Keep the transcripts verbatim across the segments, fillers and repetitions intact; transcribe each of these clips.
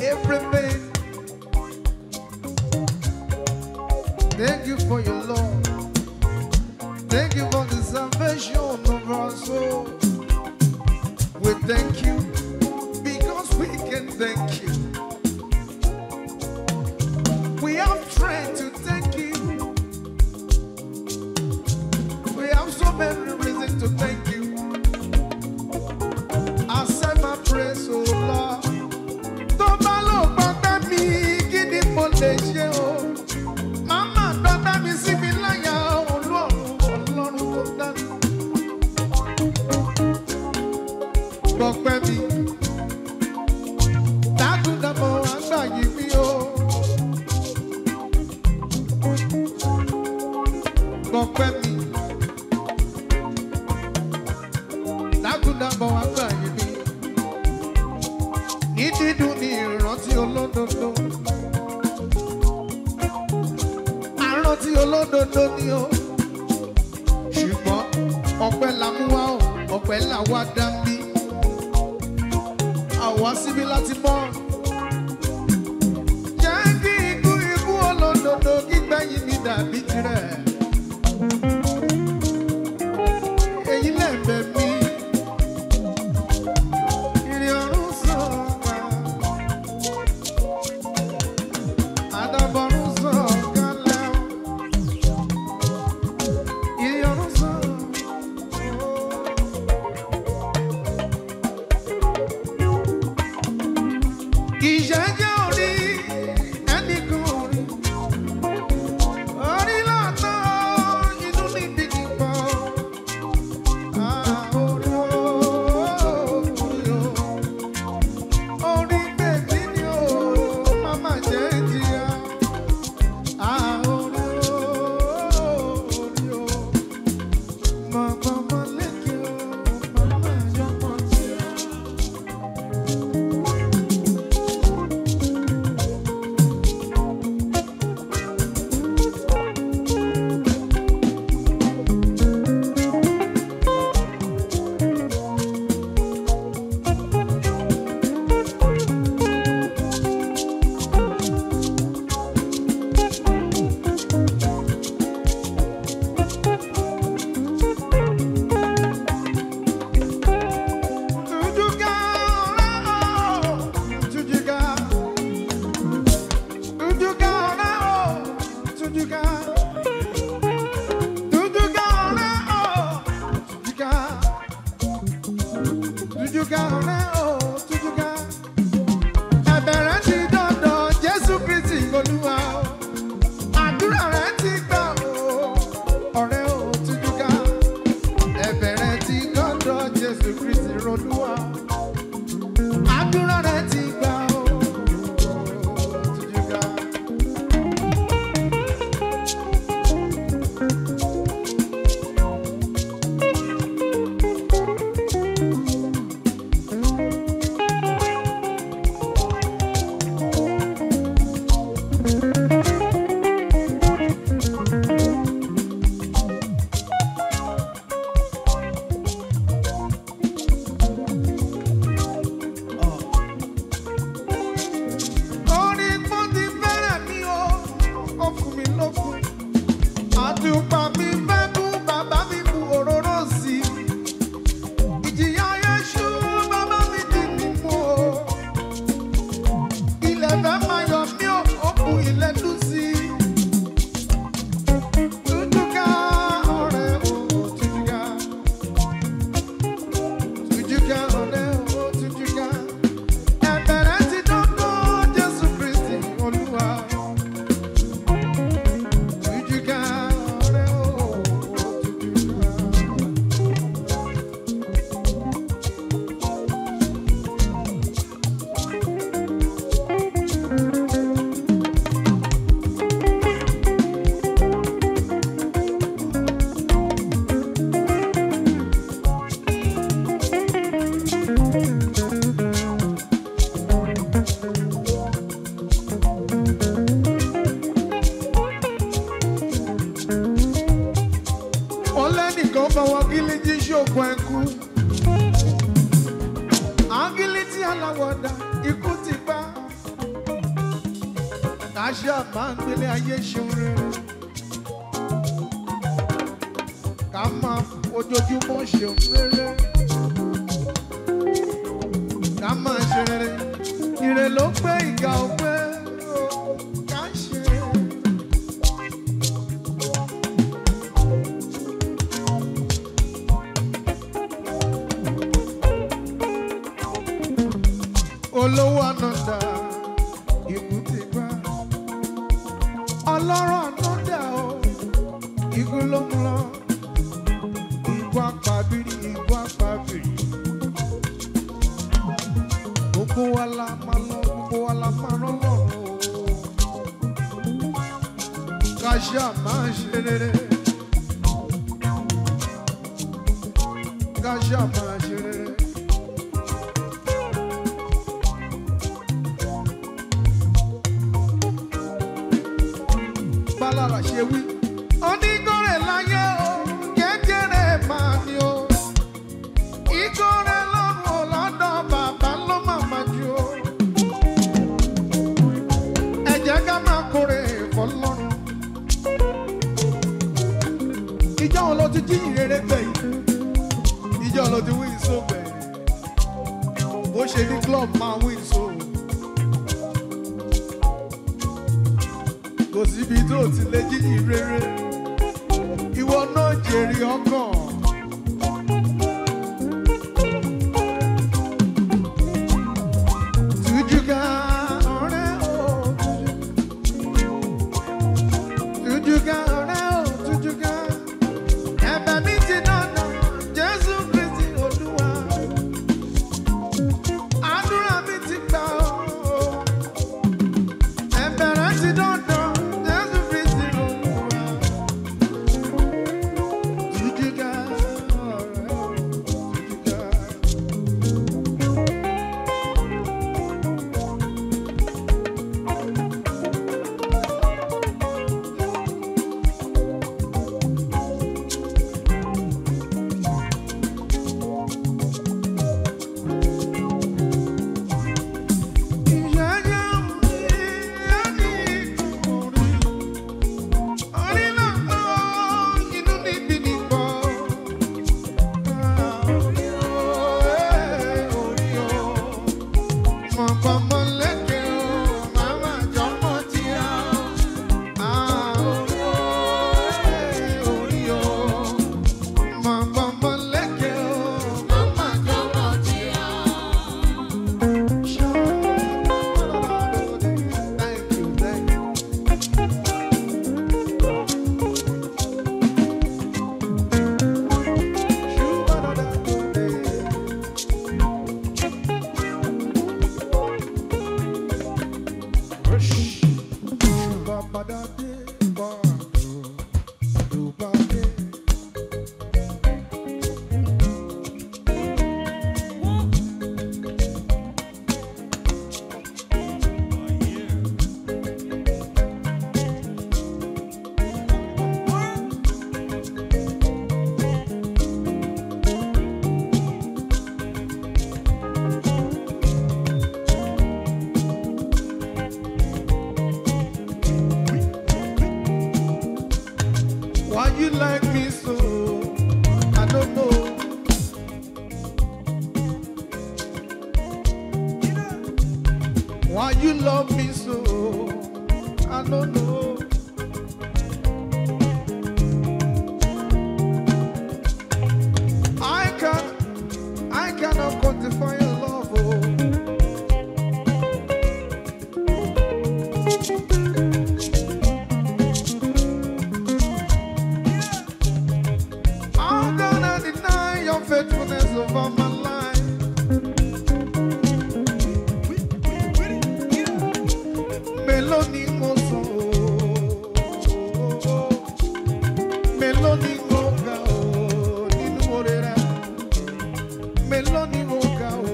everything. Thank you for your love. Thank you for the salvation of our soul. We thank you because we can thank you. We have strength to thank you. We have so many reasons to thank you. I send my praise, oh Lord. Don't malo baba mi kini mo le ṣe o. Mama baba mi sí mi láyà Ọlọ́run Ọlọ́run tó dá mi. Gbọpẹ́ mi. Dákúndàbọ̀ àgbáyé mi o. Gbọpẹ́ mi. Dákúndàbọ̀ àgbáyé mi. Ní dídùn ní ìrántí olódodo. Àrántí olódodo ni o. Ṣùgbọ́n ọpẹ́ la mú wá o, ọpẹ́ là wá dá mi. Àwa síbí láti mọ̀. Jẹ́ kí ikú ikú olódodo gbígbẹ̀yìn mi dàbí tirẹ̀. Èyí lẹ́bẹ̀ mi. Ìrìn ọ̀run sọ̀ka. Àdàbọ̀rún sọ̀ka lẹ́wọ̀. Ìrìn ọ̀run sọ̀ka. Ìṣẹ́jẹ́ orí ẹnìkan orí. Orí lọ́tọ̀ inú níbi kíkọ́. Ah, orí o, orí o. Orí bèbí ni o, mama jẹ́ ìjìyà. Ah, orí o, orí o. Mama ma lékè o, mama yọmọ tí o. Káṣá máa ń gbélé ayé ṣeun rere. Ká máa ojoojúmọ́ ṣeun rere. Ká máa ṣe rere. Ire ló pé ìgbà ò pé ká ṣe. Olówó ànádà ikú ti gbá. Ọlọ́rọ̀ ànádà o ikú ló mú lọ. Ikú àpàbírí ikú àpàbírí. Gbogbo wa la máa lọ gbogbo wa la máa rán lọ́rùn o. Káṣá máa ṣe rere. Káṣá máa ṣe rere. Bálára ṣe wí. Onígọ̀rẹ́ láyé o, kékeré máa ní o. Ìgọ̀rẹ́ lọ́rùn o, lọ́dọ̀ bàbá ló máa máa jù o. Ẹ jẹ́ ká máa kórè fọlọ́run. Ìjọ́ wo ló ti jí ìrere gbẹ̀yìn? Ìjọ́ wo ló ti win so gbẹ̀yìn? Bó ṣe ní club máa win so. Kò síbi tó ti lè jí ìrere, ìwọ náà jèrè ọkàn. Tújúká ọ̀rẹ́ o, tújúká ọ̀rẹ́ o, tújúká. Ẹ̀bẹ̀ mi ti dandan, Jésù Kristi Olúwa. Àdúrà mi ti gbà o, ẹ̀bẹ̀ rẹ̀ ti dandan. Why you like me so? I don't know. Why you love me so? I don't know. I can, I cannot quantify your love. Oh. Faithfulness over my life. Melody mozo, melody moga o, ninu orera. Melody moga o.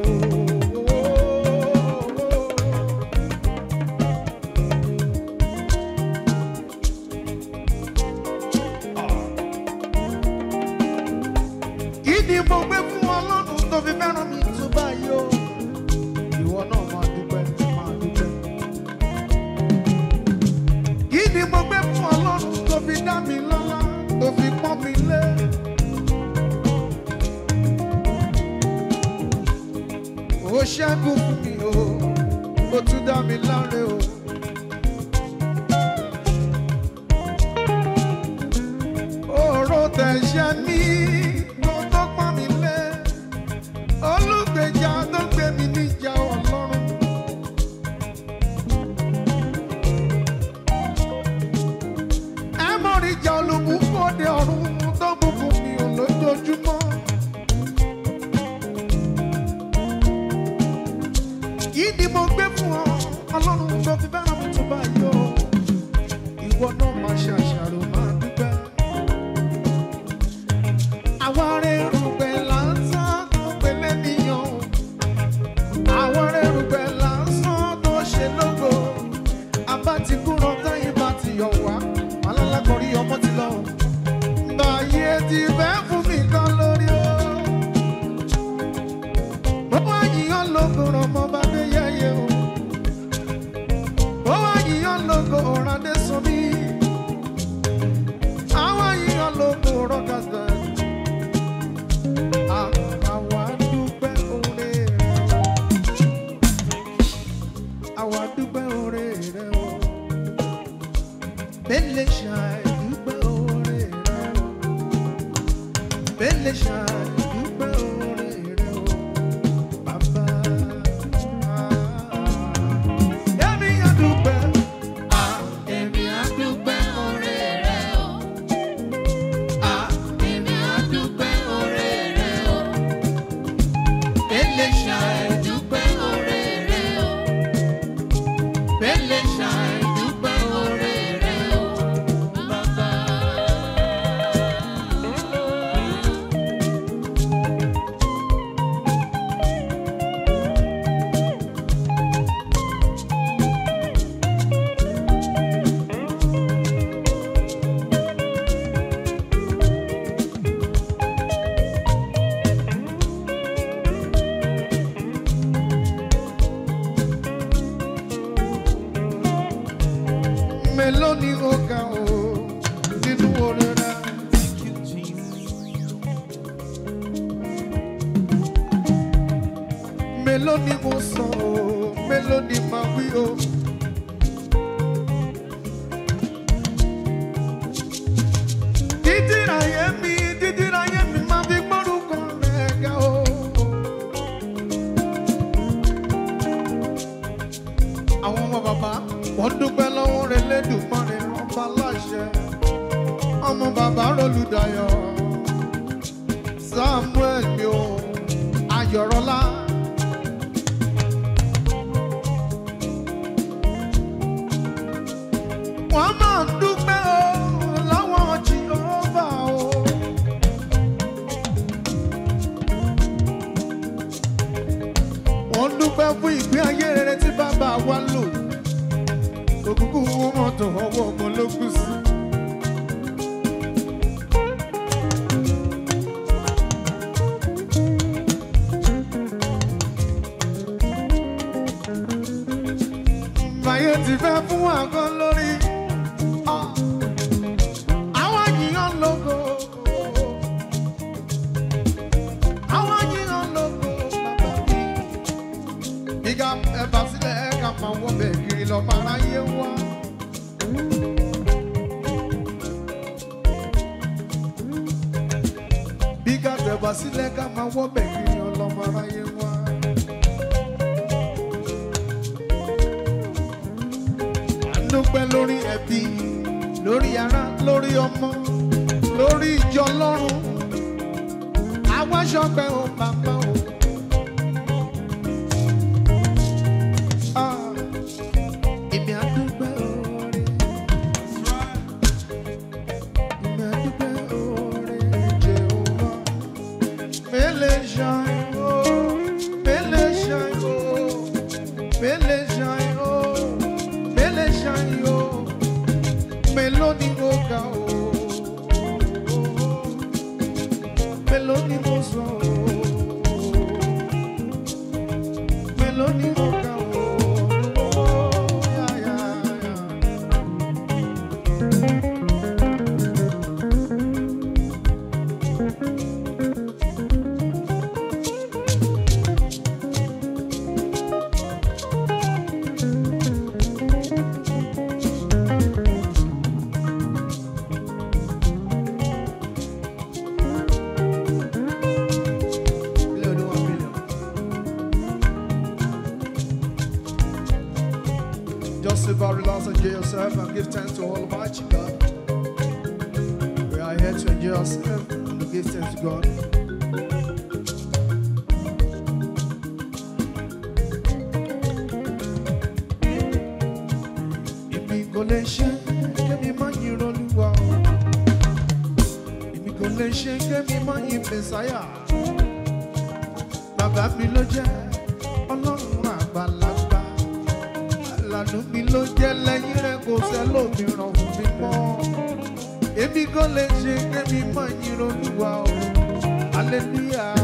Ìdí mo gbé fún Ọlọ́run tó fi fẹ́ràn mi tó báyìí o. Ìwọ náà máa dúpẹ́, máa dúpẹ́. ṣẹ́gun fún mi o, ó tún dá mi láre o. Oró tẹ̀ṣẹ̀ mi tó tó pọ́n mi lé, olùgbèjà tó gbé mi níjà Ọlọ́run. Ẹ mọ̀rí ìjà olùbùkọ́dé ọ̀run tó bùkún mi ò lójoojúmọ́. Yìí ni mo gbé fún ọ, Ọlọ́run tó fi fẹ́ràn mi tó báyìí o. Ìwọ náà máa ṣe àṣàrò máa dúpẹ́. Àwọn arẹ́rùgbẹ́ lásán tó pélé níyàn. Àwọn arẹ́rùgbẹ́ lásán tó ṣe lógo. Àbá ti kúrò táyé bá ti yọ̀ wá. Alálákọ̀ọ́rí ọmọ ti lọ. Báyé ti fẹ́ fún mi kan lórí o. Mo wá yíyan lógo ọmọ bá dé yẹ́yẹ́ o. Mo wá yíyan lógo ọ̀rádé sọ mí. Àwọn yíyan lógo rọ́kàtà. Àwa dúpẹ́ oore rẹ̀. Àwa dúpẹ́ oore rẹ̀ o. Bẹ́lẹ̀ ṣáà dúpẹ́ oore rẹ̀ o. Bẹ́lẹ̀ ṣáà dúpẹ́ oore rẹ̀ o. Bàbá. Èmi á dúpẹ́. Èmi á dúpẹ́ oore rẹ̀ o. Èmi á dúpẹ́ oore rẹ̀ o. Bẹ́lẹ̀ ṣáà dúpẹ́ oore rẹ̀ o. Bẹ́lẹ̀ ṣáà dúpẹ́ oore rẹ̀ o. Bàbá. Mélòó ni ó kà ó nínú oore rẹ̀? Mélòó ni mo sọ ó, mélòó ni màá wí ó? Títí ráyé mi, títí ráyé mi máa fi gbórúkọ rẹ̀ ga ó. Àwọn ọmọ bàbá wọ́n dúpẹ́ lọ́wọ́ rẹ̀ lẹ́dùnmọ́rin ọba láṣẹ. Ọmọ bàbá Rolúdayọ̀ Samuel mi ò Ayọ̀rọ̀lá. Wọ́n máa ń dúpẹ́ o lọ́wọ́ Jèhófà o. Wọ́n dúpẹ́ fún ìgbé ayé rere tí bàbá wa lò. Òkùnkùn wọn mọ̀tò ọwọ́ ọmọ ló kù sí. Báyé ti fẹ́ fún àgọ́ lórí. Àwọn yìnyín lógo. Àwọn yìnyín lógo bàbá mi. Ìgbà ẹ̀bà sílẹ̀ ẹ̀ka máa wọ́ bẹ̀ kiri lọ máa ráyé wá. Bíga tẹ̀bà sílẹ̀ ká máa wọ́ bẹ̀ kiri lọ máa ráyé wá. À ń dúpẹ́ lórí ẹbí, lórí ará, lórí ọmọ, lórí ìjọ Ọlọ́run. Àwa ṣọpẹ́ o bàbá o. Ah, èmi á dúpẹ́ oore. Èmi á dúpẹ́ oore Jèhófà. Mélèé ṣáì o, mélèé ṣáì o, mélèé ṣáì o, mélèé ṣáì o, mélòó ni mo kà o, mélòó ni mo sọ o. Just sit back, relax, enjoy yourself, and give thanks to Almighty God. We are here to enjoy ourselves and to give thanks to God. Immigration, give me money, rolling wow. Immigration, give me money, Messiah. Baba mi ló jẹ́ Ọlọ́run àgbàlagbà. Àlànà mi ló jẹ́ lẹ́yìn rẹ̀ kò sẹ́lòmíràn fún mi mọ́. Èmi kò lè ṣe kémi mọ̀ yín Olúwa o. Hallelujah.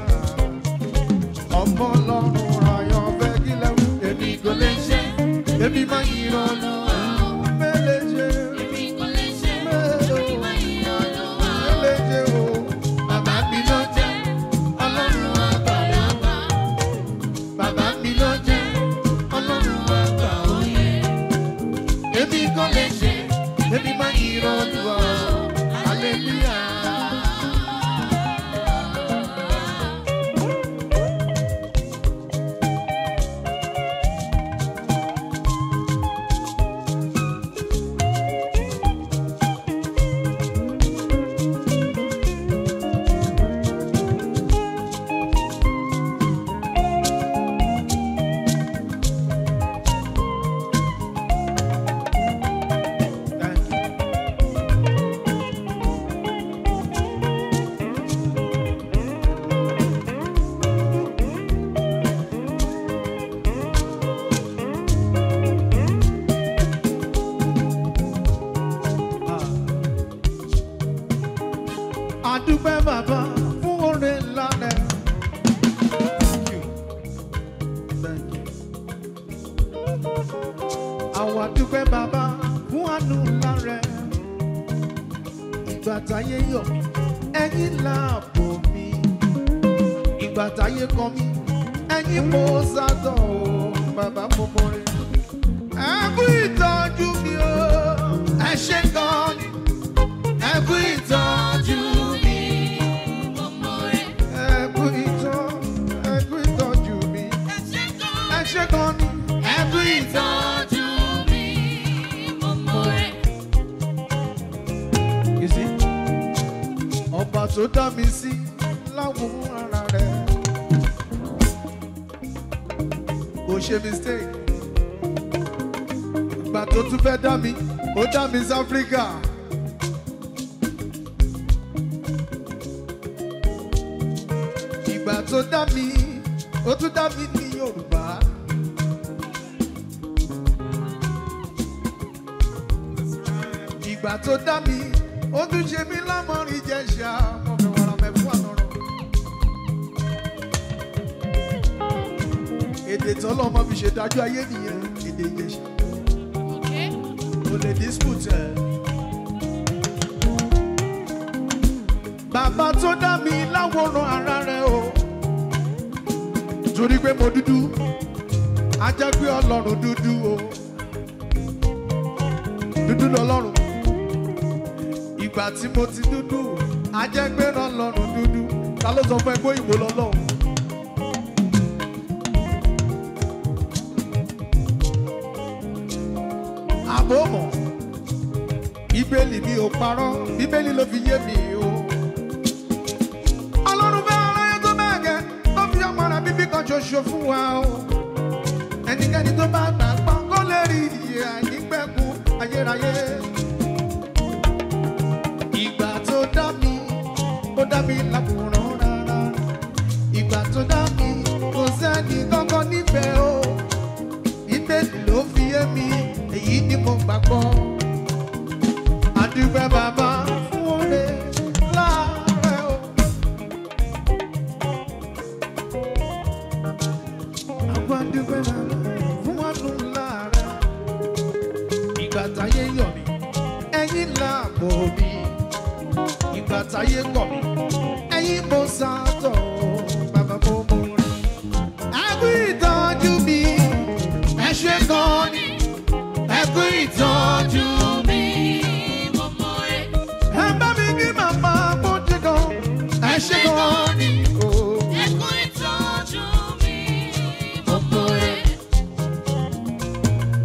Ọmọ Ọlọ́run ayọ̀ fẹ́ kí lẹ́wù. Èmi kò lè ṣe kémi mọ̀ yín Olúwa o. Mẹ́lẹ̀ ṣe. Èmi kò lè ṣe kémi mọ̀ yín Olúwa o. Mẹ́lẹ̀ ṣe o. Bàbá mi ló jẹ́ Ọlọ́run àgbàlagbà. Bàbá mi ló jẹ́ Ọlọ́run àgbà òye. Èmi kò lè ṣe kémi mọ̀ yín Olúwa o. Hallelujah. Adúpẹ́ bàbá fún oore ńlá rẹ̀. Thank you. Thank you. Àwa dúpẹ́ bàbá fún àánú ńlá rẹ̀. Ìgbà táyé yọ̀ mí, ẹ̀yin láàbò mi. Ìgbà táyé kọ̀ mí, ẹ̀yin mo sátọ̀ o. Bàbá mo mọ̀ rẹ̀. Ẹ kú ìtọ́jú mi o. Ẹ ṣé gan ni. Ẹ kú ìtọ́jú mi. Ṣé gan ni ẹ kú ìtọ́jú mi, mo mọ̀ rẹ̀. You see, ọba tó dá mi sí láwòrán ara rẹ̀ kò ṣe mistake. Ìgbà tó tún fẹ́ dá mi, ó dá mi sí Áfíríkà. Ìgbà tó dá mi, ó tún dá mi ní Yorùbá. Ìgbà tó dá mi, ó tún ṣe mí lámọ̀rí Ìjẹ̀ṣà, mo fi wàrà mẹ́fún àtọ̀rọ̀. Èdè tọ́lọ́mọ fi ṣèdájọ́ ayé nìyẹn, èdè Ìjẹ̀ṣà. O lè dispute ẹ̀. Bàbá tó dá mi láwòrán ara rẹ̀ o. Torí pé mo dúdú, a jẹ́ pé Ọlọ́run dúdú o. Dúdú lọ́lọ́run. Ìgbà tí mo ti dúdú, a jẹ́ pé Ọlọ́run dúdú. Ta ló sọ fún ẹ pé ìwọ lọ́lọ́run? Àbò mọ̀, Bíbélì mi ò parọ́, Bíbélì ló fi yé mi o. Ọlọ́run fẹ́ aráyé tó bẹ́ẹ̀ gẹ́, tó fi ọmọ rẹ̀ bíbí kan ṣoṣo fún wa o. Ẹnikẹ́ni tó bá gbàgbọ́ kó lè rí ìyè àìnípẹ̀kun ayérayé. Ìgbà tó dá mi, ó dá mi láwòrán rárá. Ìgbà tó dá mi, kò sẹ́ni kankan nífẹ̀ẹ́ o. Bíbélì ló fi yé mi, èyí ni mo gbàgbọ́. Adúpẹ́ bàbá fún oore láàrẹ̀ o. Àwọn adúpẹ́ bàbá fún àánú láàrẹ̀. Ìgbà táyé yọ̀ mí, ẹ̀yin láàbò mi. Ìgbà táyé kọ̀ mí, ẹ̀yin mo sátọ̀ o. Bàbá mo mọ̀ rẹ̀. Ẹ kú ìtọ́jú mi, ẹ ṣé gan ni. Ẹ kú ìtọ́jú mi, mo mọ̀ rẹ̀. Ẹ bá mi kí màmá mo jí gan. Ẹ ṣé gan ni. Ẹ kú ìtọ́jú mi, mo mọ̀ rẹ̀.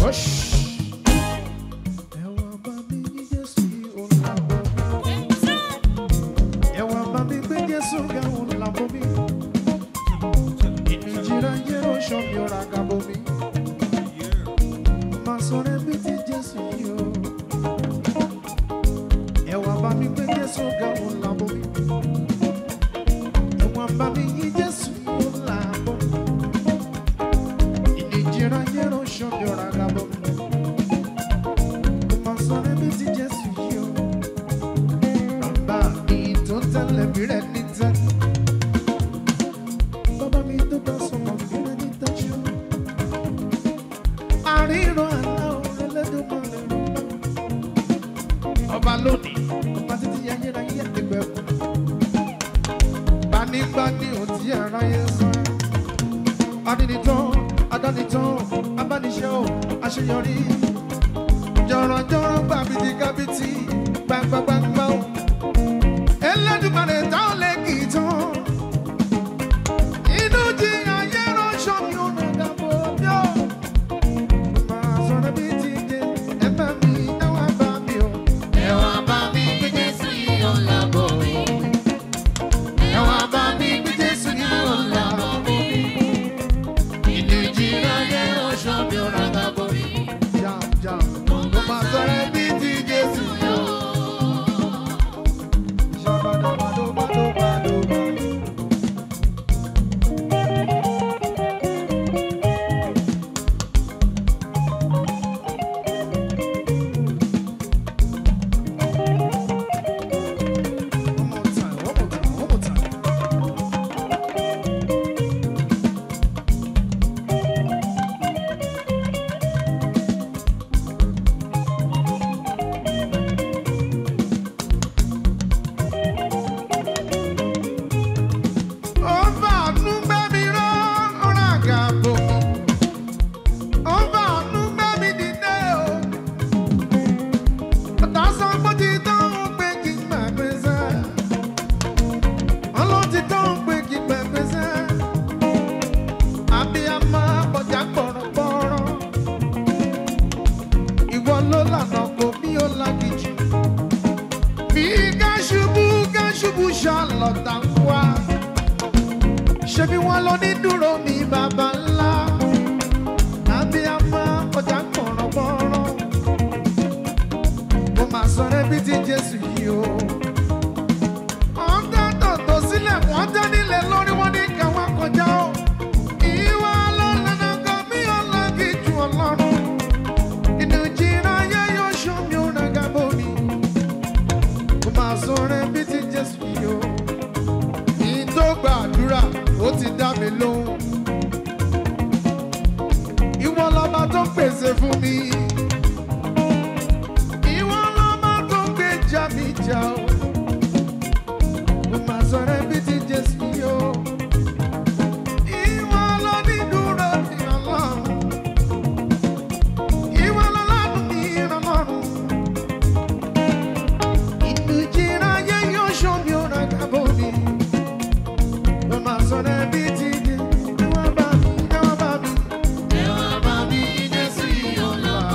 Ẹ wá bá mi, Jésù yìí ó là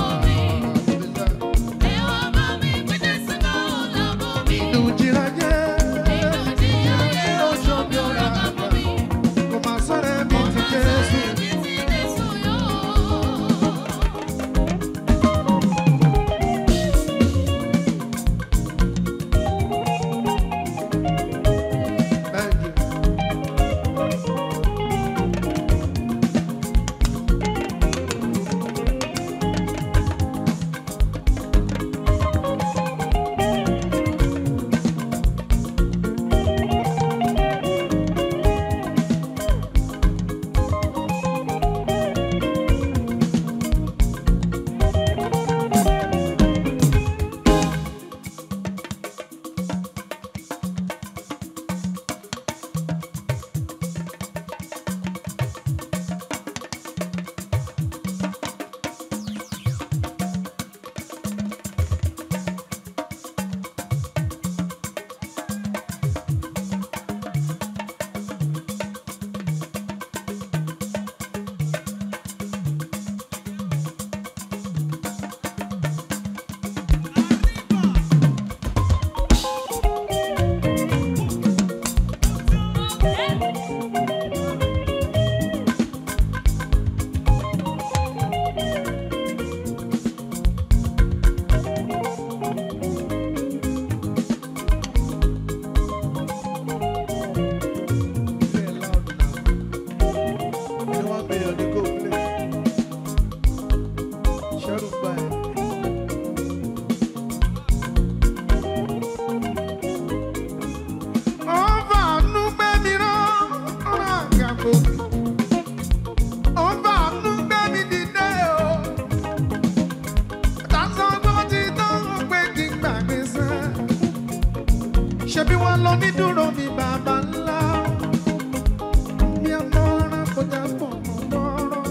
wá lọ ní dúró mi bàbá ńlá. Mi àmọ́ràn kọjá pọ̀ mọ́ lọ́rọ̀.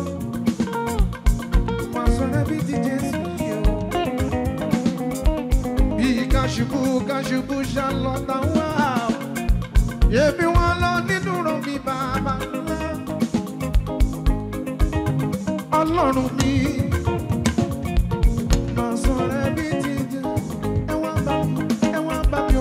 Màá sọ̀rọ̀ bí ti Jésù yìí o. Bí kàṣubú kàṣubú ṣàlọ́tà wá. Èmi wá lọ ní dúró mi bàbá ńlá. Ọlọ́run mi. Màá sọ̀rọ̀ bí ti Jésù. Ẹ wá bá mi, ẹ wá bá mi o.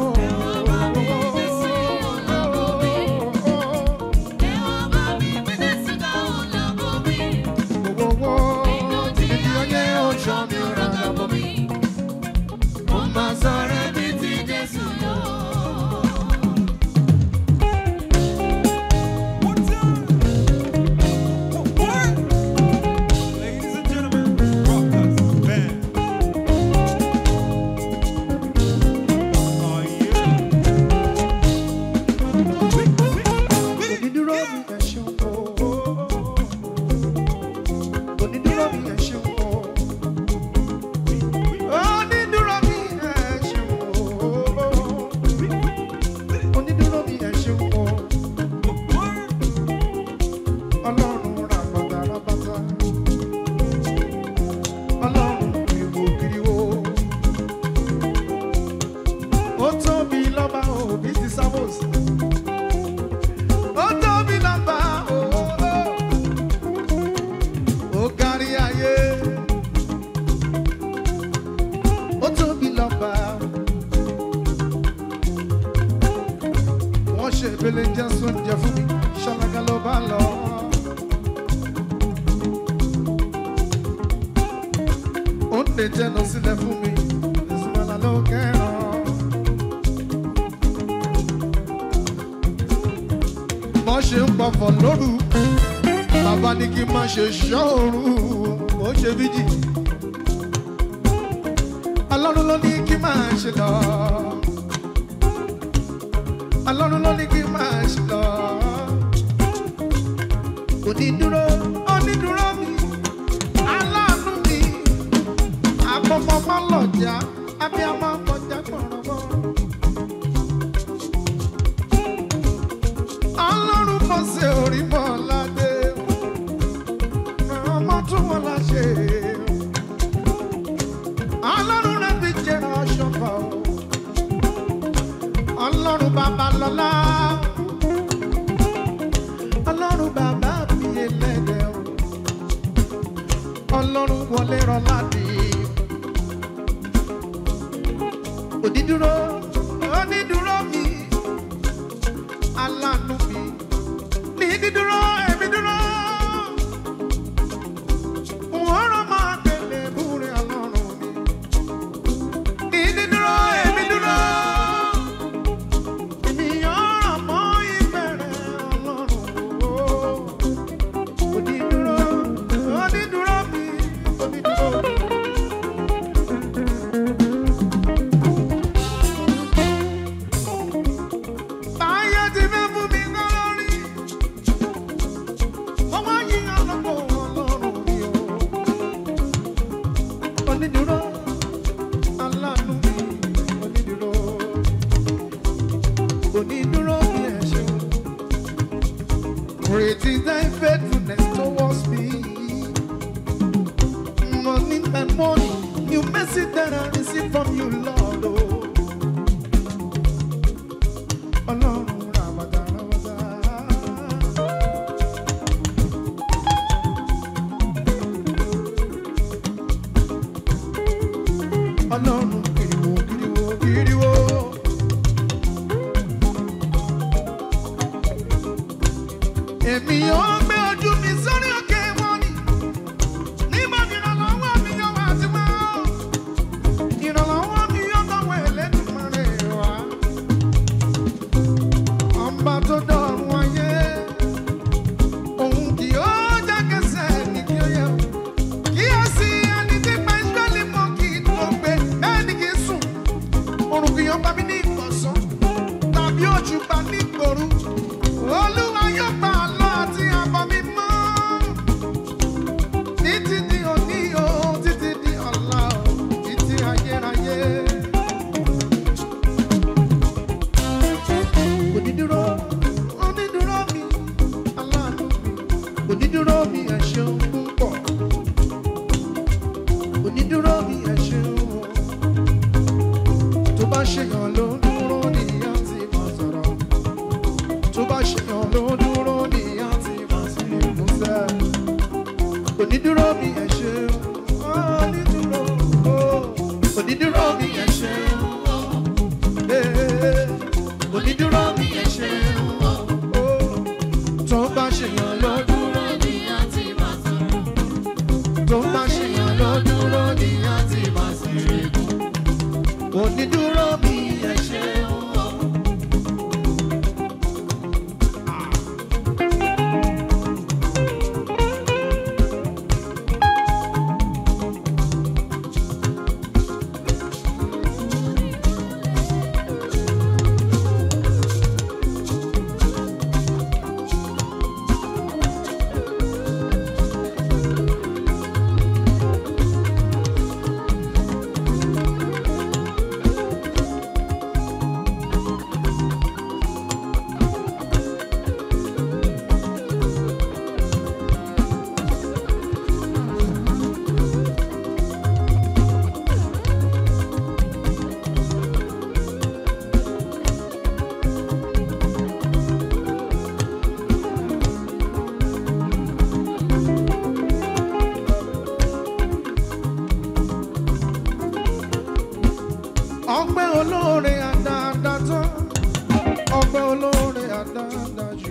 Ìrànlọ́wọ́ mi yóò tọ̀wé onídúró mi ẹ ṣeun o. Tó bá ṣèyàn ló ń dúró ní àti máa sọ̀rọ̀. Tó bá ṣèyàn ló ń dúró ní àti máa sì músẹ́. Onídúró mi ẹ ṣeun o. Onídúró o. Onídúró mi ẹ ṣeun o. Onídúró mi ẹ ṣeun o. Tó bá ṣèyàn ló ń dúró ní àti máa sọ̀rọ̀. Tó bá ṣèyàn ló ń dúró ní àti máa sì rí. Onídúró mi ẹ ṣeun o. Ọpẹ́ olóore àdáadá tán, ọpẹ́ olóore àdáadá jù.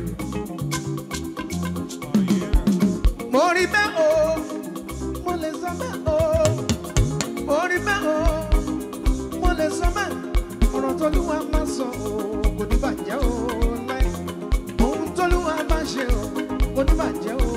Mo rí bẹ́ẹ̀ o, mo lè sọ bẹ́ẹ̀ o, mo rí bẹ́ẹ̀ o, mo lè sọ bẹ́ẹ̀. Ọ̀rọ̀ t'Olúwa máa sọ o, kò ní bàjẹ́ o láì. Ohun t'Olúwa bá ṣe o, kò ní bàjẹ́ o.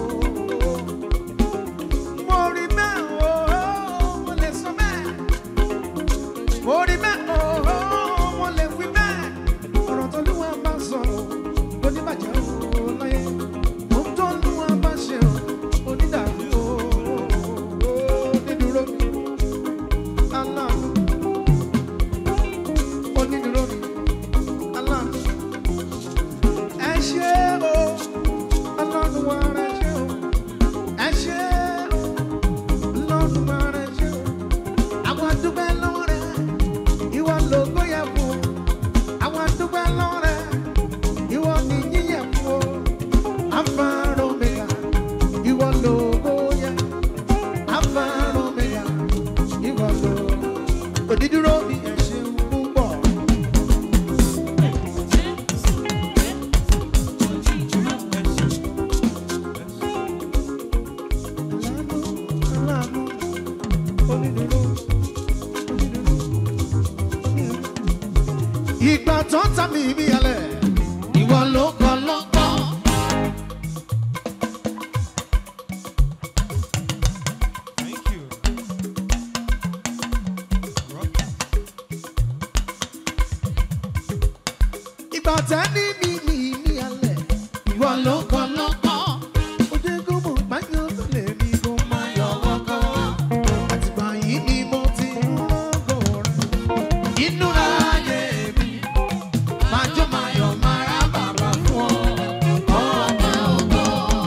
Mo rí bẹ́ẹ̀ o, mo lè sọ bẹ́ẹ̀. Mo rí bẹ́ẹ̀ o, mo lè wí bẹ́ẹ̀. Ọ̀rọ̀ t'Olúwa bá sọ o, kò ní bàjẹ́ o láyé. Ohun t'Olúwa bá ṣe o, kò ní dàrú o. Onídúró mi, aláàánú. Onídúró mi, aláàánú. Ẹ ṣé o, Ọlọ́run wa rẹ ṣé o. Ẹ ṣé o, Ọlọ́run wa rẹ ṣé o. Àwọn àdúgbò lọ́wọ́ rẹ̀, ìwọ lógo yẹ fún. Àwọn àdúgbò lọ́wọ́ rẹ̀, ìwọ ni yíyẹ fún. Alpha and Omega, ìwọ lógo yẹ. Alpha and Omega, ìwọ lógo. Onídúró mi ẹ ṣeun púpọ̀. Aláàánú, aláàánú, onídúró, onídúró, onídúró. Ìgbà tó ń ta mi bí alẹ̀, ìwọ ló kọ́ lọ́kọ́. Thank you. Ìgbà tẹ́ ní mi mi ní alẹ̀, ìwọ ló kọ́ lọ́kọ́. Ojú kò mọ̀ báyọ̀ tó lè mi kó máa yọ wọ́kọ́. Àtìgbà yìí ni mo ti ń rọ́gọ̀ rẹ̀. Inú ayé mi, máa jó máa yọ̀ máa rá bàbá fún ọ. Ọba ògo.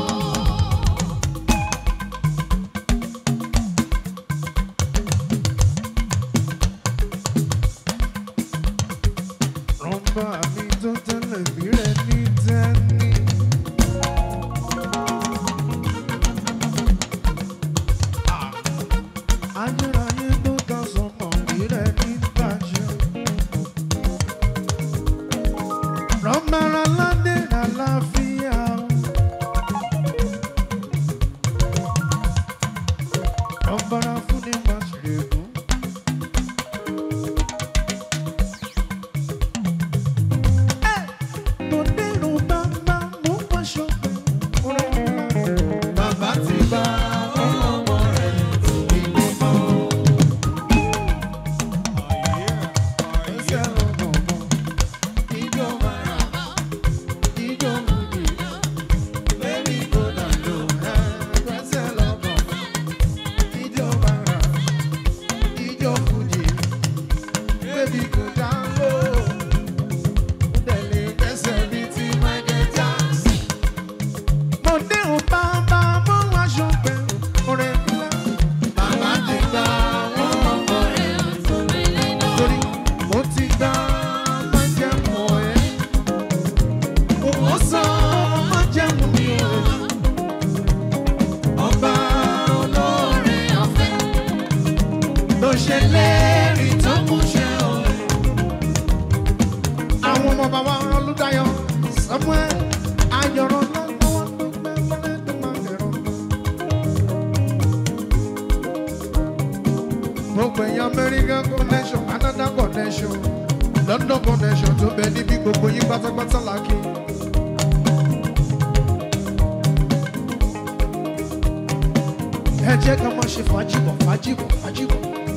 Rọ́mbà mi tó tẹ́lẹ̀ bí rẹ̀ ní tẹ́ni. Ayérayé tó ta sọmọ bí rẹ̀ ní tàṣẹ. Rọ́mbà aládé àlàáfíà. Rọ́mbà fún ní màṣẹ́gun. Bàbá ti bá ọmọ rẹ̀ ìgbé mọ́. Ẹsẹ̀ ọ̀gbọ̀n ìjọ mara, ìjọ mùdì, bẹ́ẹ̀ni kò dà lò ẹ́. Ẹsẹ̀ ọ̀gbọ̀n ìjọ mara, ṣe lérí tó mú ṣe o. Àwọn ọmọ bàbá Olúdáyọ̀ Samuel Ayọ̀rọ̀ lọ́wọ́ tó gbé fúnlẹ̀ tó máa bẹ̀rọ̀. Gbogbo èèyàn American connection, Canada connection, London connection tó bẹ níbi gbogbo yín pátápátá làákì. Ẹ jẹ́ ká máa ṣe fàájìbọ̀ fàájìbọ̀ fàájìbọ̀.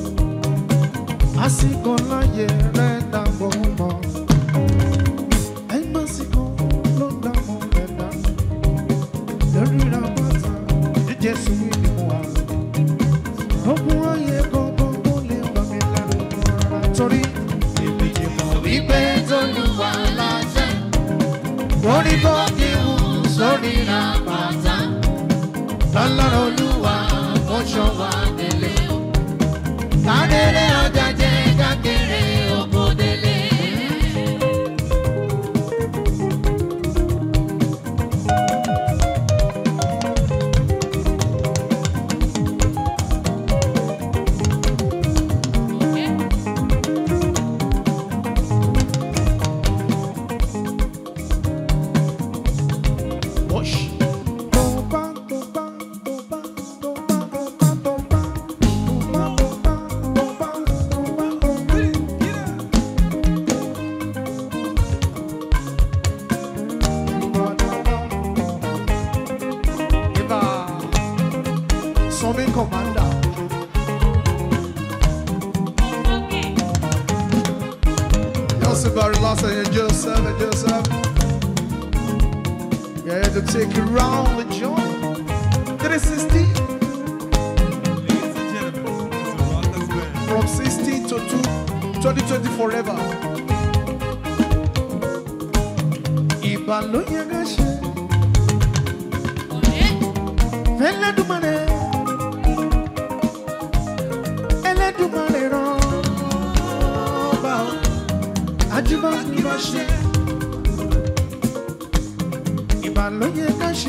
Àsìkò láyé rẹ̀ dàgbọ̀ mọ́. Ẹ̀yìn àsìkò ló dàgbọ̀ rẹ̀ dà. Lórí ra bàtà ní Jésù ìlú wa. Ogun ayé gbọ́ngàn kó lè bá mi lẹ́nu rárá. Torí èmi ni mo rí pé t'Olúwa láṣẹ. Torí kò kí wù sórí ra bàtà. Lọ́lọ́rọ̀ Olúwa ó ṣọ́ wa délé. Kádéré ọjà jẹ́ kákéré oko délé. Summing commander. Yosef Barilasa and Joseph and Joseph. Yeah, to take you round the joint. three sixty. Ladies and gentlemen, it's a Rockers band. From sixty to two, twenty twenty forever. Ìbàlóyè ká ṣe. Fẹ́lẹ́ dùmarè. Ẹlẹ́dùmarè rán ọba o. Àjùbà ni wọ́n ṣe. Ìbàlóyè ká ṣe.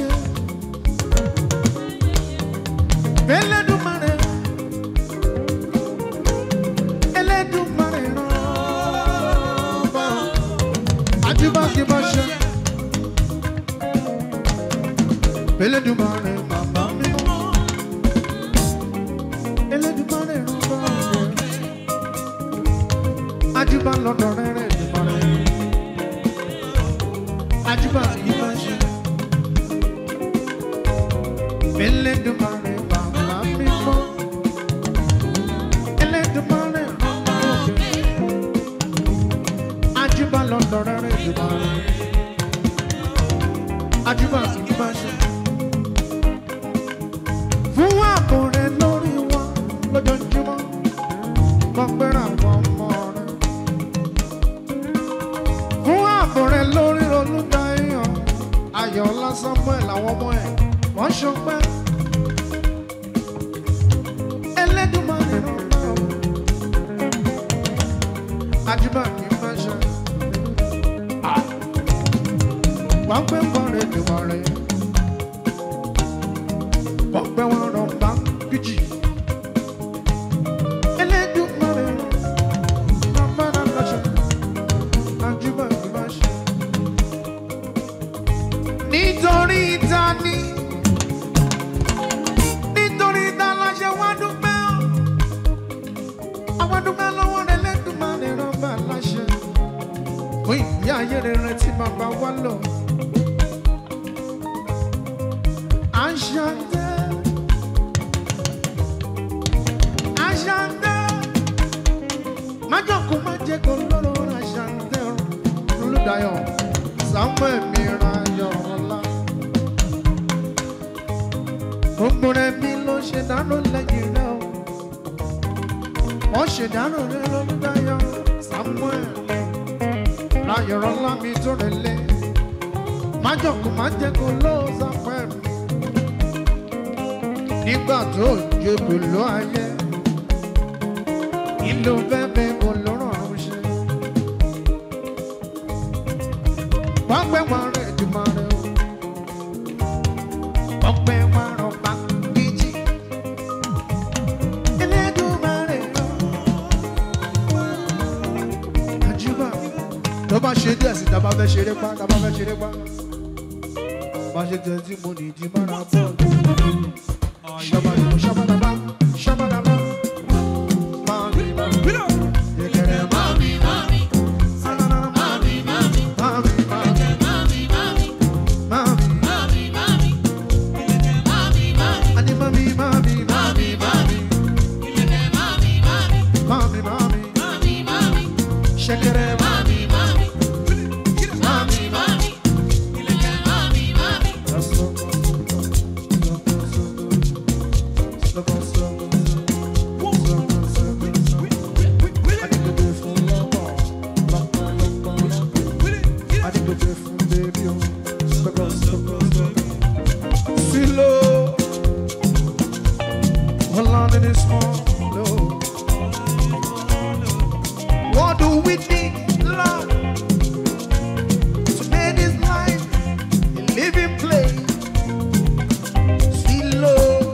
Fẹ́lẹ́ dùmarè. Ẹlẹ́dùmarè rán ọba o. Àjùbà ni wọ́n ṣe. Fẹ́lẹ́ dùmarè bàbá mi mọ́. Ẹlẹ́dùmarè rán ọba o. Àjùbà lọ́dọ̀ rẹ̀ rẹ̀ dùmarè. Àjùbà ni wọ́n ṣe. Ẹlẹ́dùmarè bàbá mi mọ́. Ẹlẹ́dùmarè rán ọba o. Àjùbà lọ́dọ̀ rẹ̀ rẹ̀ dùmarè. Àjùbà ni wọ́n ṣe. Fún ààbò rẹ̀ lórí wa lójoojúmọ́, gbọ́gbẹ́rẹ́ àwọn ọmọ rẹ̀. Fún ààbò rẹ̀ lórí Olúdáyọ̀ Ayọ̀ọ́lá Samuel àwọn ọmọ ẹ̀ wọ́n ṣọpẹ́. Ẹlẹ́dùmarè rán ọba o. Àjùbà ni wọ́n ṣe. Gbọ́gbẹ́ bọ̀rẹ̀ dùmarè. Gbọ́gbẹ́ wọn rán bá gíjì. Ẹlẹ́dùmarè rán bàbá lọ́ṣọ́. Àjùbà ni wọ́n ṣe. Nítorí ta ni? Nítorí ta la ṣe wá dúpẹ́ o. Àwọn dúpẹ́ lọ́wọ́ rẹ̀ Ẹlẹ́dùmarè rán bá láṣẹ. Fún ìgbé ayé rere tí bàbá wa lò. Àṣàndé, Àṣàndé, májọ̀kú má jẹ́ kó lọ́rọ̀ Àṣàndé Olúdáyọ̀ Samuel mìíràn Ayọ̀ọ́lá. Gbogbo rẹ̀ mi ló ṣe dáná lẹ́yìn rẹ̀ o. Wọ́n ṣe dáná rẹ̀ Olúdáyọ̀ Samuel Ayọ̀ọ́lá mi tó rẹ̀ lé. Májọ̀kú má jẹ́ kó lọ́rọ̀ Samuel mi. Nígbà tó jẹ pẹ̀lú ayé, ìlú bẹ́ẹ̀ kò lọ́rọ̀ ṣe. Wọ́n pẹ́ wọn rẹ̀ jùmọ̀ rẹ̀ o. Wọ́n pẹ́ wọn rọ̀ bá gíjì. Ẹlẹ́dùmarè rán tó bá ṣe díẹ̀ sí tàbá fẹ́ ṣeré pa tàbá fẹ́ ṣeré pa bá ṣe tẹ̀ tí mo ní ìdí mára bọ́ọ̀lù ṣàbàdàbà ṣàbàdàbà ṣàbàdàbà mami mami yẹkẹrẹ mami mami mami mami mami mami mami mami mami mami ani mami mami mami mami mami mami ṣẹkẹrẹ mami mami mami mami. What do we need, love, to make this life a living place? Sweet love,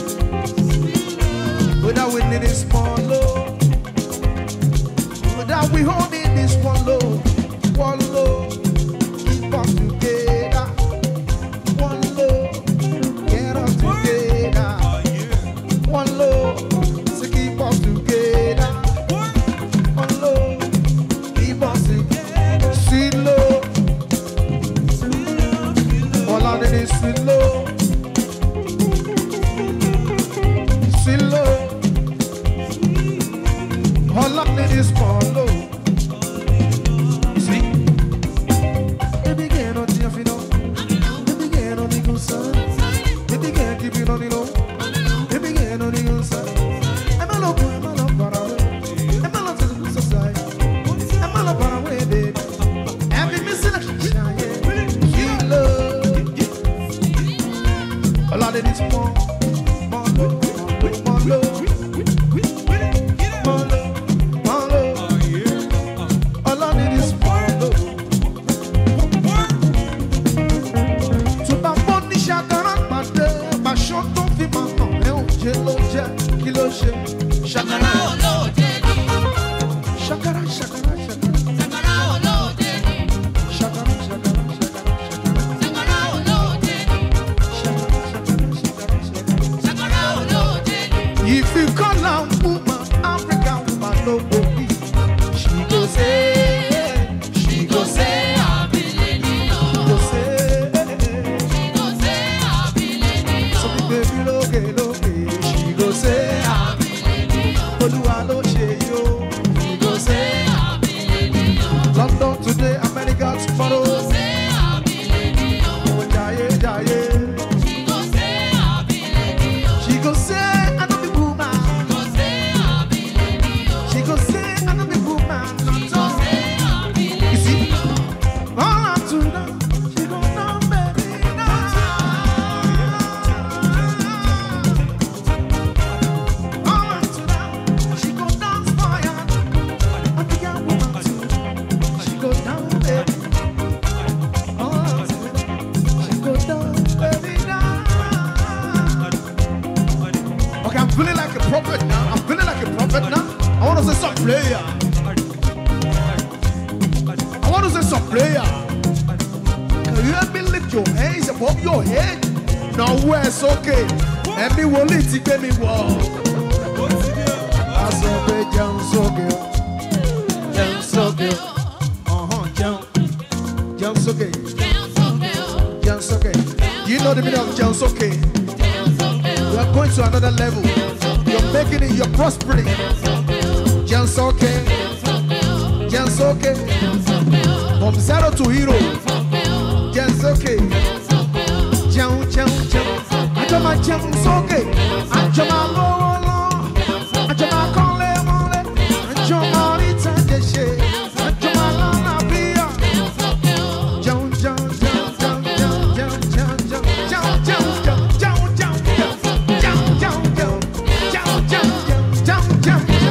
without we need this small love, without we holding this one love, one love, keep us together, one love, get us together, one love, to keep us together. Sweet love, all I need is sweet love, sweet love, all I need is more love. See, baby girl, don't you feel? Baby girl, don't you go sad? Baby girl, keep it on the low. Baby girl, don't you go sad? I'm a love, I'm a love, but I'm a love to the society. I'm a love, but I'm way, baby. All I need is more, more love, more love, more love, more love. All I need is more love. To bá bọ́ ní ṣàkàrà pàdé, pàṣọ tó fi máa hàn ẹ́ ò jẹ́ ló jẹ́, kí ló ṣe? Ṣàkàrà olóòjé ni. Ṣàkàrà ṣàkàrà ṣàkàrà. Ṣàkàrà olóòjé ni. Ṣàkàrà ṣàkàrà ṣàkàrà. Ṣàkàrà olóòjé ni. If you call a woman African woman, no go be. She go say, she go say, I believe you. She go say, she go say, I believe you. So baby, look, look, she go say, I believe you. Oluwa lo ṣe yo. She go say, I believe you. London today, America tomorrow. She go say, I believe you. Oh, jaye, jaye. She go say, I believe you. She go say. She go say, I know the woman, not all. You see, all up to now, she go down, baby, now. All up to now, she go down for ya. I think I woman too. She go down, baby. All up to now, she go down, baby, now. Okay, I'm feeling like a prophet now. I'm feeling like a prophet now. I want to say some prayer. I want to say some prayer. Can you help me lift your hands above your head? Now where it's okay. And me will it to get me walk. I saw me jump so good. Jump so good. Uh-huh, jump. Jump so good. Jump so good. Do you know the meaning of jump so good? You are going to another level. You're making it, you're prospering. Just okay, just okay. From zero to hero, just okay. Jump, jump, jump. I jump, I jump, it's okay. I jump, I go along. I jump, I call it, call it. I jump, I return the shit. I jump, I learn, I be up. Jump, jump, jump, jump, jump, jump, jump, jump, jump, jump, jump, jump, jump, jump, jump, jump, jump, jump, jump, jump.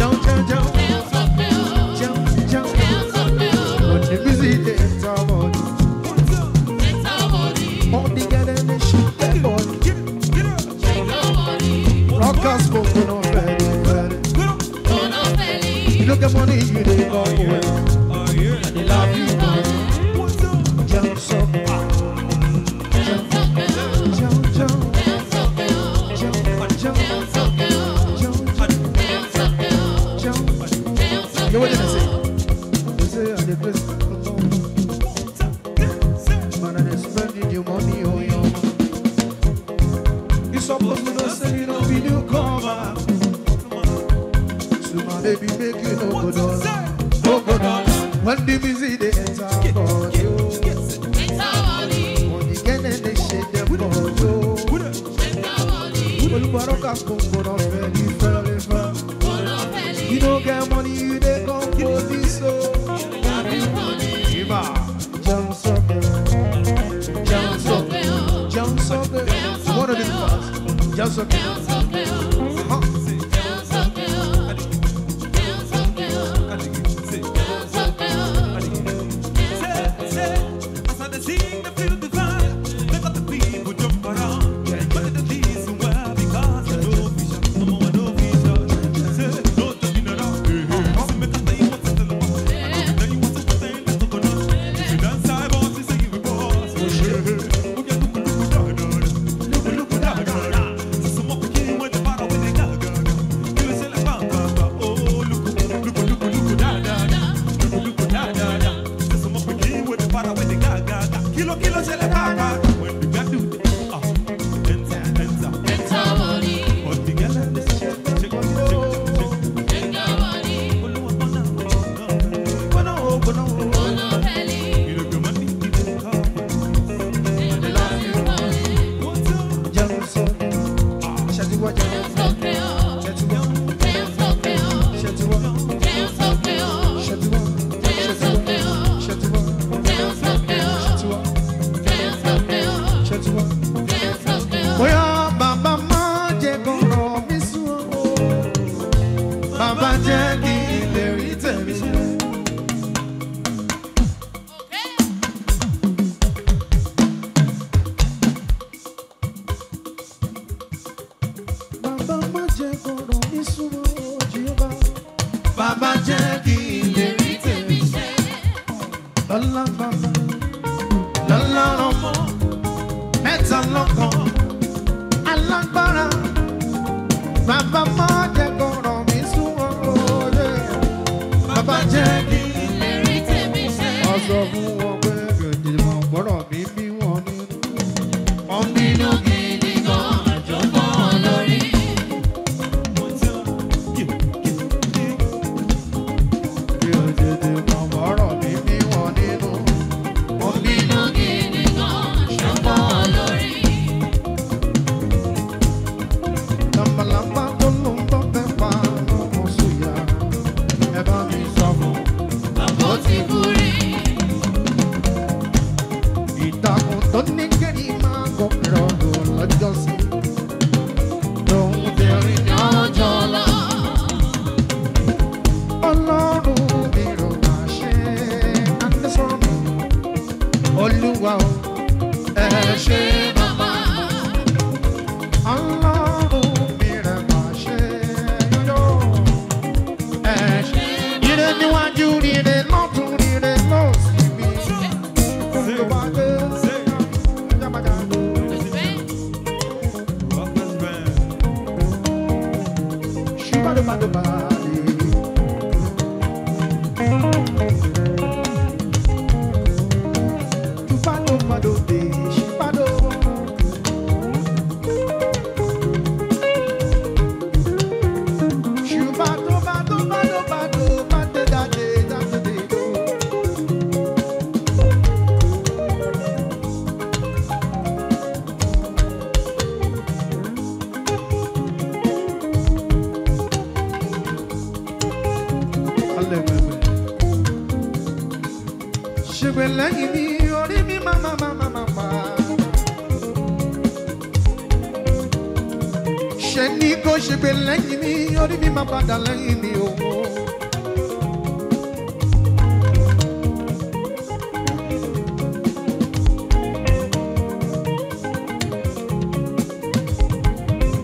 Jump, jump, jump, jump, jump. When the music is on. you they go away. Oh, yeah. They love you more. What's up? Jump so, jump, jump, jump, jump, jump, jump. You what did I say? They say I'm the best. Man, I spending your money on you. You supposed to know say you don't be newcomer. So my baby make you no go down, no go down. When the music they enter for you, when the get in they shake them for you. When you borrow cash come for no fairly, fairly, fairly. You don't get money, you they come for this so. Jump so good, jump so good, jump so good. You wanna do fast? Jump so good. Uh-huh.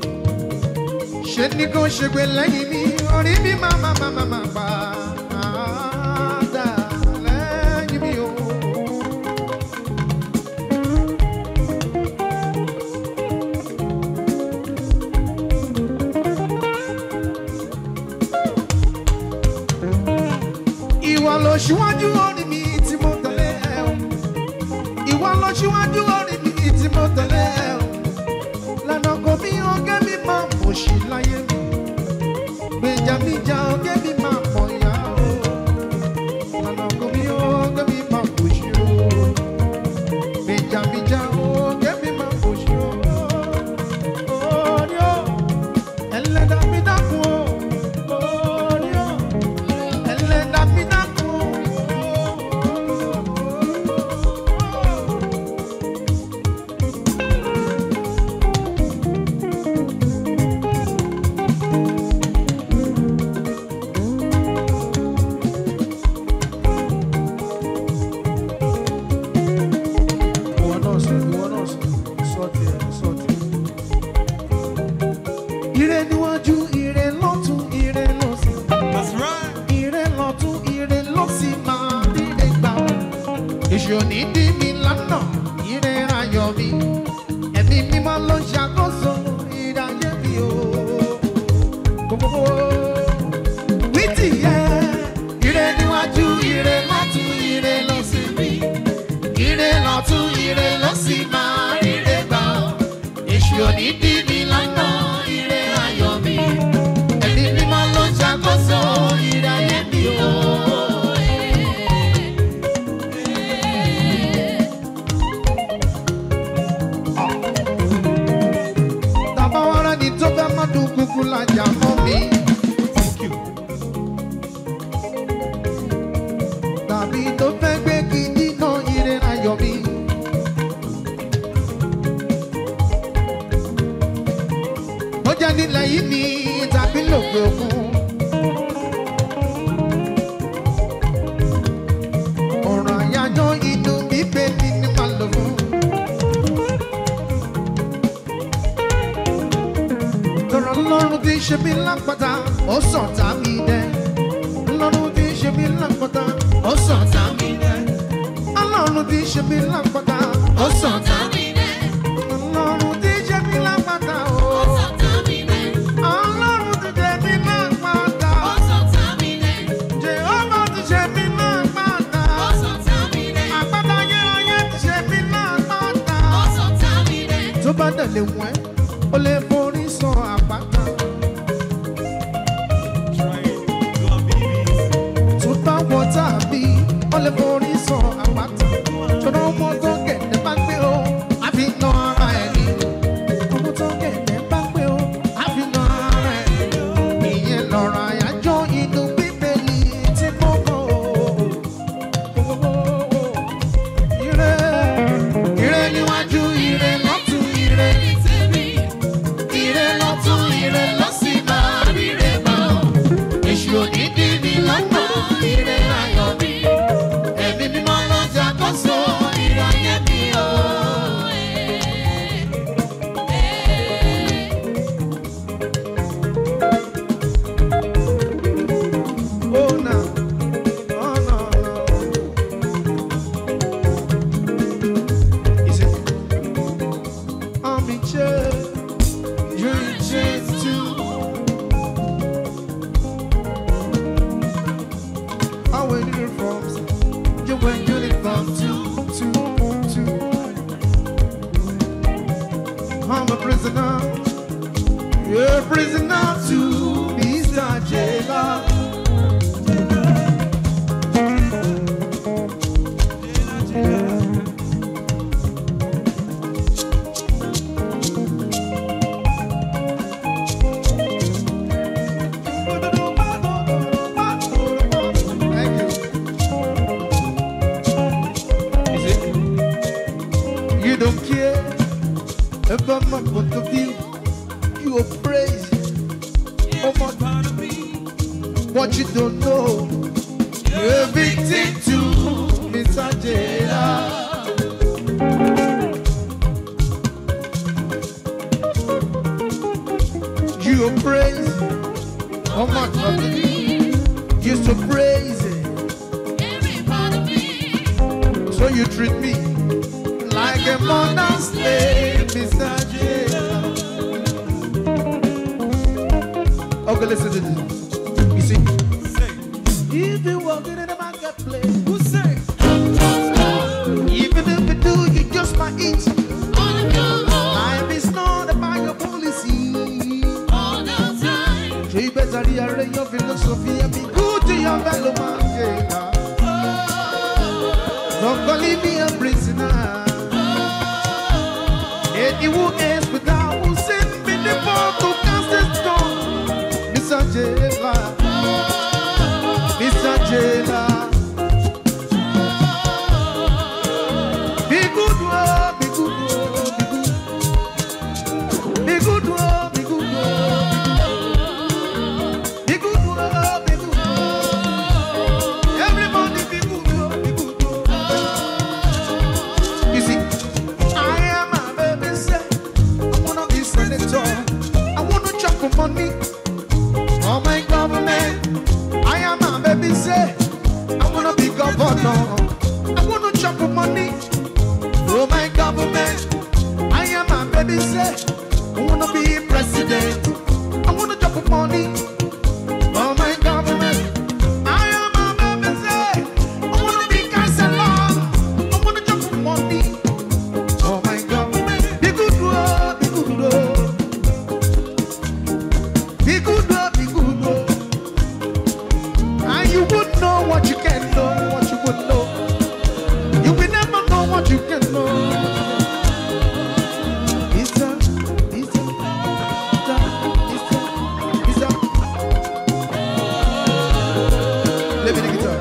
Sheni go shegbe lẹ́yìn mi, orí mi mama mama mama. níwájú orí mi tí mo tẹ̀lé ẹ̀ o. Lànà kò mí ọ̀gẹ́ mi máa mọ̀ sí láyé mi. Gbèjà mi jà ọ̀gẹ́ mi máa mọ̀ yá o. Lànà kò mí ọ̀gẹ́ mi máa mọ̀ sí o. Gbèjà mi jà ọ̀gẹ́ mi máa mọ̀ sí o. Orí o, ẹlẹ́dàá mi dákun o. Orí o, ẹlẹ́dàá mi dákun o. Ìwọ náà sọ, ìwọ náà sọ, sọ tiẹ̀, sọ tiẹ̀. Ire níwájú, ire lọ́tún, ire lósì. That's right. Ire lọ́tún, ire lósì máa ríre gbà. Èṣù ò ní dí mi lánàá, ire ayọ̀ mi. Ẹ̀mí mímọ́ ló ń ṣàkóso ìdáyé mi o. Gbogbo wítì yẹ. Ire níwájú, ire lọ́tún, ire lósì mi. Ire lọ́tún, ire lósì máa ríre gbà. Èṣù ò ní dí mi lánàá, ire ayọ̀ mi. Ẹ̀mí mímọ́ ló ń ṣàkóso ìdáyé mi o. Tàbá wá rẹ́ni tó fẹ́ má dùn kúkú lájà mọ́ mi. Thank you. Tàbí tó fẹ́ gbé kí nínú ire ayọ̀ mi. Ó jẹ́ nílẹ̀ yìí ni tàbí lòkè òkun. Ọ̀rọ̀ àyájọ́ inú bíbélì ni màá lò fún. Tọ̀rọ̀ Ọlọ́run tí ń ṣe mí lápáta, ó sàn tá mi dẹ́. Ọlọ́run tí ń ṣe mí lápáta, ó sàn tá mi dẹ́. Ọlọ́run tí ń ṣe mí lápáta, ó sàn tá mi dẹ́. Ọlọ́run tí ń ṣe mí lápáta, ó sàn tá mi dẹ́. Ọlọ́run tí ṣe mí lápáta, ó sàn tá mi dẹ́. Jèhófà tí ṣe mí lápáta, ó sàn tá mi dẹ́. Àpáta ayérayé tí ṣe mí lápáta, ó sàn tá mi dẹ́. Tó bá dẹ̀ lè wọ́n ẹ́, ó lè forí sọ àpáta. Try it. Do a babies. Tó bá wọ tàbí, ó lè forí sọ àpáta. Ṣọ̀nà ọmọ tó gẹ̀dẹ̀ bá gbé o, á fi na ara ẹ̀ ní. Ọmọ tó gẹ̀dẹ̀ bá gbé o, á fi na ara ẹ̀ ní. Ìyẹn lọ̀rọ̀ àyájọ́ inú bíbélì tí mo mọ̀ o. Ire, ire níwájú, ire lọ́tún, ire ní tèmi. Ire lọ́tún, ire lósì máa ríre gbà o. Èṣù ò ní dí mi lọ́nà, ire ayọ̀ mi. Ẹ̀mí mímọ́ ló ń ṣàkóso ìráyé mi o. Oh, no. Oh, no, no. You see, I'm in church. You're in church too. I wear uniforms. You wear uniforms too, too, too. I'm a prisoner. You're a prisoner too, Mister Jailer. Thank you. You see, you don't care about my point of view. You are praise. Oh my Part of me. what you don't know. You're a victim to Mister Jailer. You are praise. Oh my God. Used to praise it. So you treat me like a modern slave, Mister Jailer. Okay, listen to this. You see, Say. if you walking in the marketplace, Who say? even if you do, you just might it. All of your own. Life is not about your policy. All the time. So you better rearrange your philosophy and be good to your fellow man. Yeah. Don't go leave me a prisoner. And you will ask without who sent me the ball to cast the stone. Mister Jailer, Mister Jailer. Be good, oh, be good, oh, be good. Be good, oh, be good, oh, be good, oh, be good, oh. Everybody be good, oh, be good, oh. You see, I am a baby, say, I wanna be senator. I wanna chop for money. Oh my government, I am a baby, say, I wanna be governor. I wanna chop for money. Oh my government, I am a baby, say, I wanna be president. I wanna chop for money. Oh my government, I am a baby, say, I wanna be counselor. I wanna chop for money. Oh my government, be good, oh, be good, oh. Be good, oh, be good, oh. And you would know what you can know, what you would know. You will never know what you can know. It's a, it's a, it's a, it's a, it's a. Let me the guitar.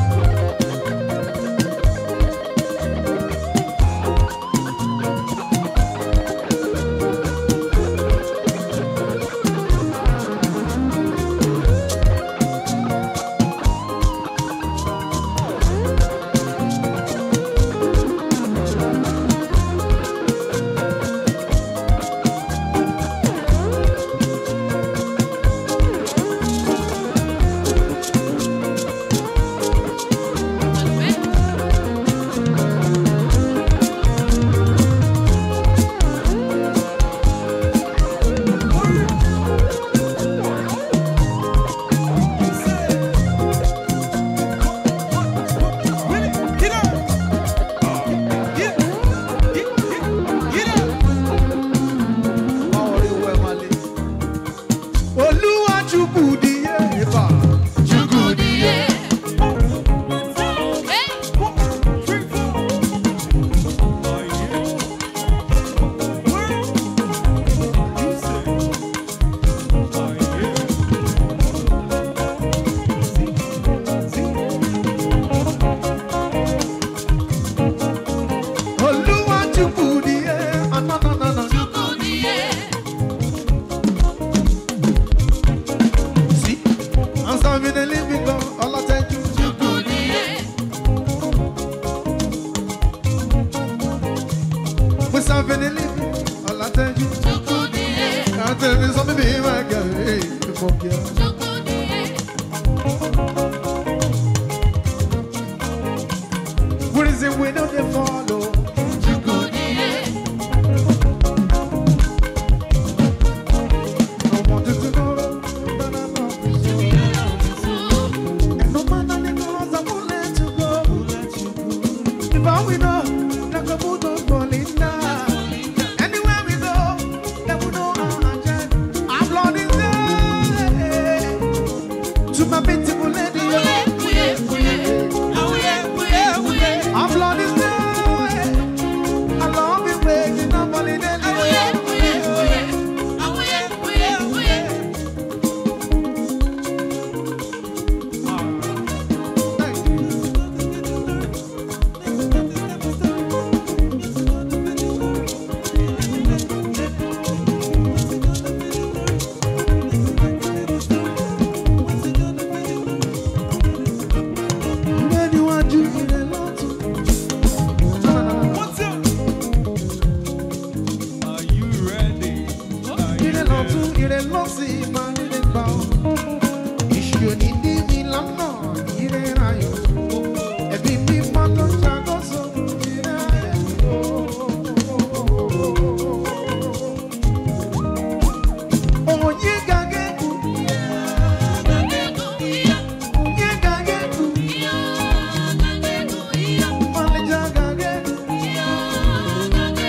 What is it we know they follow? I wanted to know that I love you so. And no matter the cause, I won't let you go. If I will know, like a boot of Bolina. Anywhere we go, they will know our agenda. I'm blood in there. To my beautiful lady. I'm blood is there. I love you, baby. Nobody did it. When you are doing a lot of What's up? Are you ready? Are you il est lent, ready? il est lent, c'est mal, il est bas. Je n'y dis ni la non, il est raillé. Et puis, mi mano, chagoso, il est raillé. Oh, ye gageku, ye gageku, male jagageku.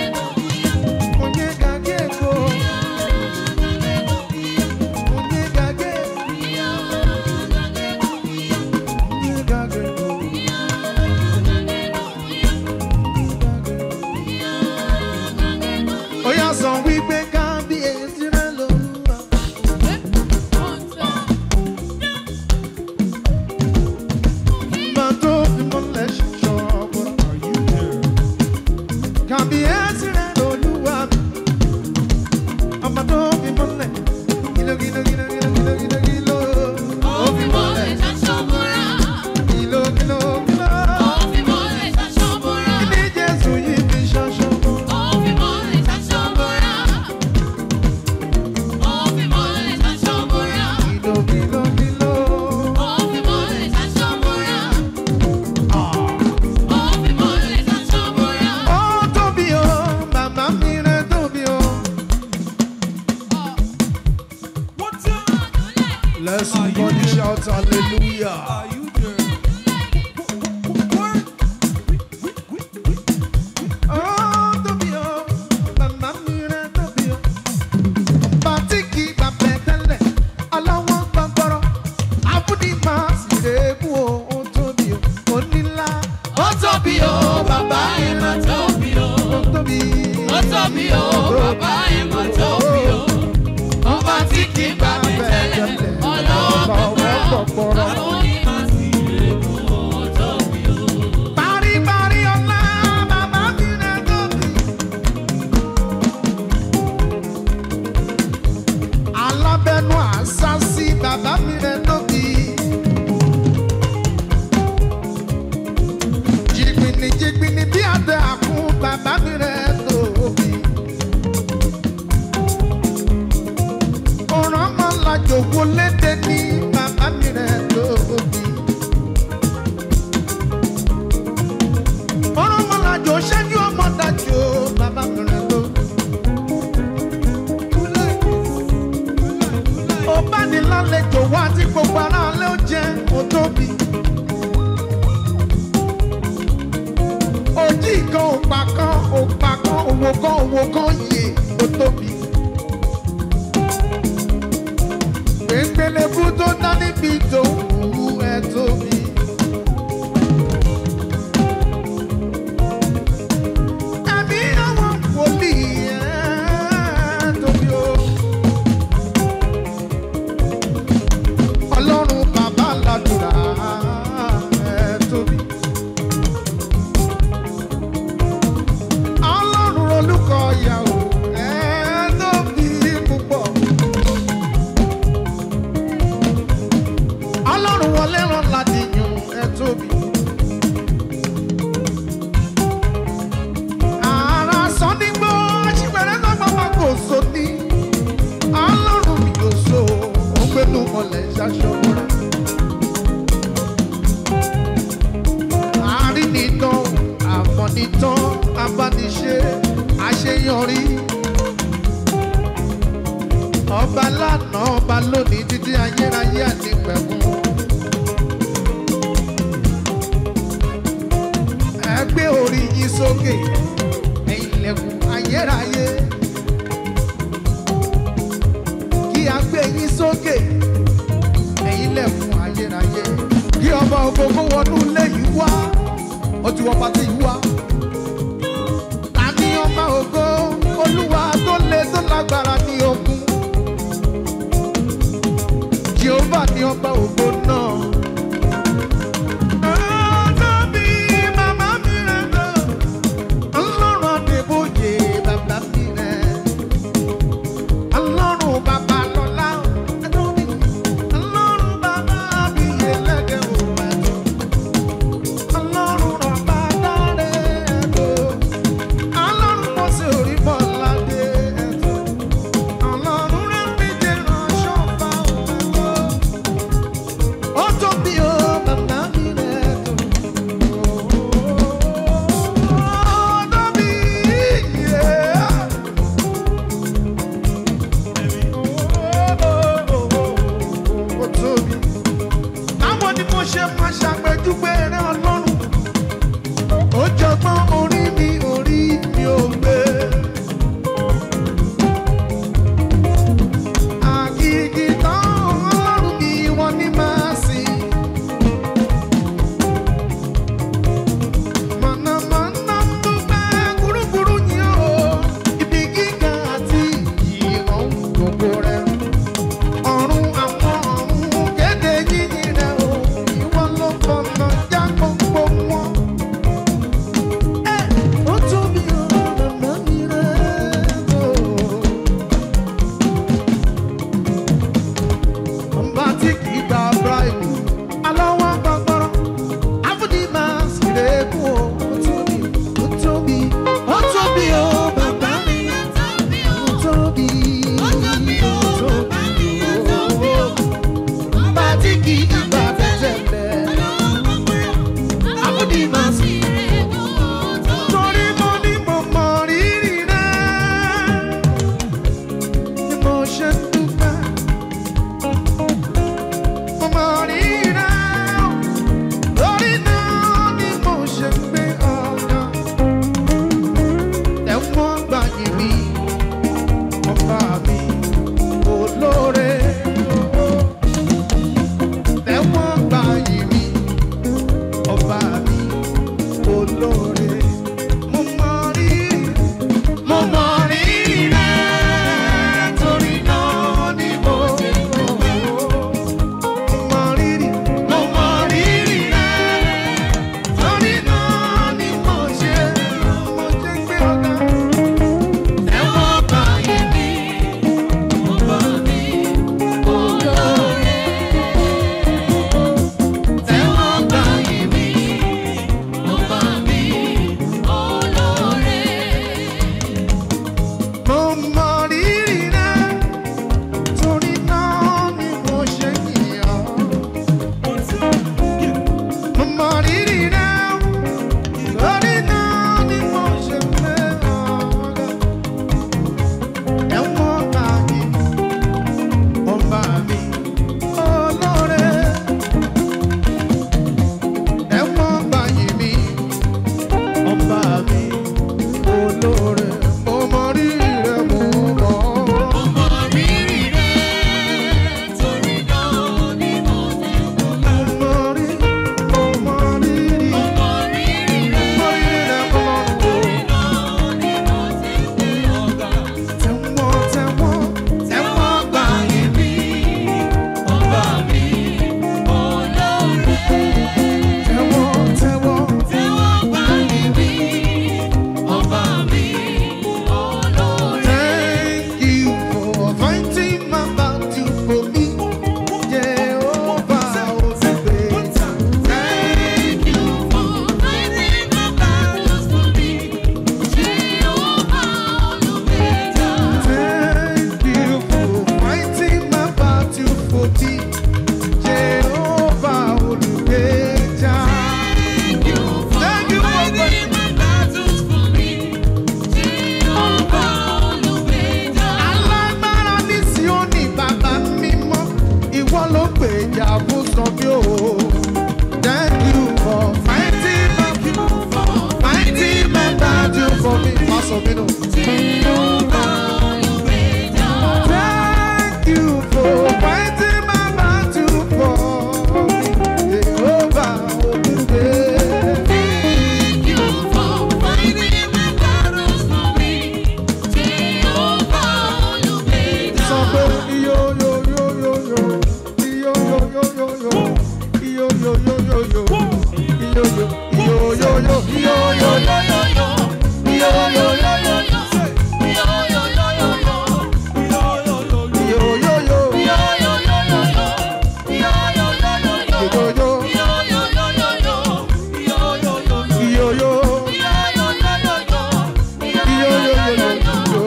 are you doing? Oh, tóbi o, màmá mi rẹ̀ tóbi o. Bàtí kì í gbàgbẹ́ tẹ́lẹ̀, ọlọ́wọ́ gbọ́ngbọ́rọ́. Abúdí máa sì rèébù o, ó tóbi o, ó nílá. Ó tóbi o, bàbá ẹ̀ máa tóbi o. Ó tóbi. Ó tóbi o, bàbá ẹ̀ máa tóbi o. Ọba tí kì í gbà mí tẹ́lẹ̀, ọlọ́wọ́ gbọ́gbọ́rọ́. Àwọn onímọ̀ sí rèébù o, ó tóbi o. Parí-parí ọlá, bàbá mi rẹ̀ tóbi. Alábẹ́nu àṣàṣì, bàbá mi rẹ̀ tóbi. Jìgbìnì jìgbìnì bí àdé àkún, bàbá mi rẹ̀ tóbi. Ọ̀ràn máa la jòkó lédè ní, bàbá mi rẹ̀ tóbi. Ọ̀ràn máa la jò ṣẹ́jú ọmọ dájú, bàbá mi rẹ̀ tóbi. Ó bá ní lálejò wá tí gbogbo ara lé ó jẹ́ ó tóbi. Òjì kan òpà kan òpà kan òwò kan òwò kan yè ó tóbi. Gbẹ̀ngbẹ̀lẹ̀kú tó dá níbi tó wù ẹ́ tóbi. Ẹ̀mí àwọn wòlíì ẹ̀ tóbi o. Ọlọ́run bàbá ládùúrà ẹ̀ tóbi. Ọlọ́run olùkọ́ ìyàwó ẹ̀ tóbi púpọ̀. Ọlọ́run wọlé rán ládìyàn ẹ̀ tóbi. Àrà sọ nígbó aṣíwẹ̀rẹ̀ lọ́gbọ̀n kò so ní. Ọlọ́run mi kò so, ó gbénu mọ́lẹ̀ ṣaṣọ́bọ̀rà. Àrínìtàn, àmọ̀nìtàn, abániṣe, àṣeyọrí. Ọba lánàá, ọba lónìí, títí ayérayé àti pẹ̀kun. Ẹ gbé orí yín sókè, ẹ̀yin ilẹ̀kùn ayérayé. Kí a gbé yín sókè, ẹ̀yin ilẹ̀kùn ayérayé. Kí ọba ògbógbó wọnú ilé yìí wá, ó ti wọ́n pàtó yìí wá. Ta ni ọba ògo, Olúwa tó le tó lágbára ní ogun. Jehova ni ọba ògo náà. Ó tóbi, màmá mi rẹ̀ náà. Ọlọ́run Adébóyè, bàbá mi rẹ̀. Ọlọ́run bàbá lọ́lá, ẹ tóbi. Ọlọ́run bàbá mi yé lẹ́gẹ̀ẹ́ òun ẹ̀ tó. Ọlọ́run rọ̀bà dáre ẹ̀ tó. Ọlọ́run mọ̀ sí orí bọ́ládé ẹ̀ tó. Ọlọ́run rẹ̀ méje ránṣọ́ bá òun ẹ̀ tó. gbà yìn mí, ọba mi olóore. Tẹ́wọ́ gbà yìn mí, ọba mi olóore. Mo mọ rírì, mo mọ rírì rẹ, torí náà ni mo ṣe gbé. Mo mọ rírì, mo mọ rírì rẹ, torí náà ni mo ṣe mo ṣe gbé ọ̀gá. Tẹ́wọ́ gbà yìn mí, ọba mi olóore. Tẹ́wọ́ gbà yìn mí, ọba mi olóore. Mo mọ rírì rẹ, torí náà ni mo ṣe yìn ọ́. Mo mọ rírì rẹ, torí náà ni mo ṣe gbé ọ̀gá. Tẹ́wọ́ gbà yìn mí, ọba mi olóore. Tẹ́wọ́ gbà yìn mí, ọba mi olóore. Mo mọ rírì rẹ, mo mọ. Mo mọ rírì rẹ, torí náà ni mo ṣe gbé. Mo mọ rírì, mo mọ rírì. Mo mọ rírì rẹ, Mo rírì rẹ, mo mọ. torí náà ni mo ṣe gbé ọ̀gá. Tẹ́wọ́, tẹ́wọ́, Tẹ́wọ́ gbà yìn mí, ọba mi olóore. tẹ́wọ́, tẹ́wọ́. Tẹ́wọ́ gbà yìn mí, ọba mi olóore. Thank you for fighting my battle for me, Jehovah Olùgbé. Thank you for fighting my battles for me, Jehovah Olùgbèjà. Thank you for fighting my battle for me, Jehovah Olùgbèjà. Thank you for Thank you for fighting my battles for me, Jehovah Olùgbèjà. Alágbára ní Síónì, bàbá mímọ́, ìwọ ló gbèjà fún sọ́bí o. Thank you for fighting my fighting my battle for me. Má sọ mí nù. Jehovah Olùgbèjà. Thank you for fighting my battle for me, Jehovah Olùgbé. Thank you for fighting my battles for me, Jehovah Olùgbèjà. Sọ pé iyo yo yo yo yo, iyo yo yo yo yo, iyo yo yo yo yo, iyo yo iyo yo yo, iyo yo yo yo yo, iyo yo yo yo yo, iyo yo yo, iyo yo, iyo yo yo yo yo.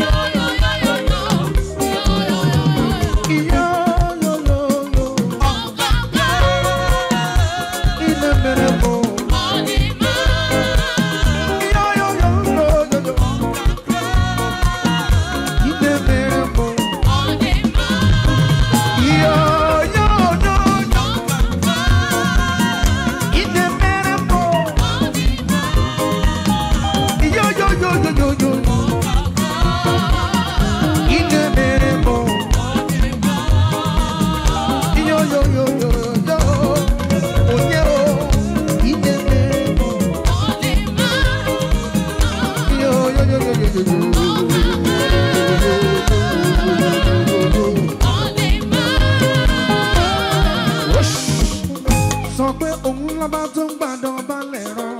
Sọ pé òun lọ́ba tó ń gbàdọ̀ balẹ̀ rán.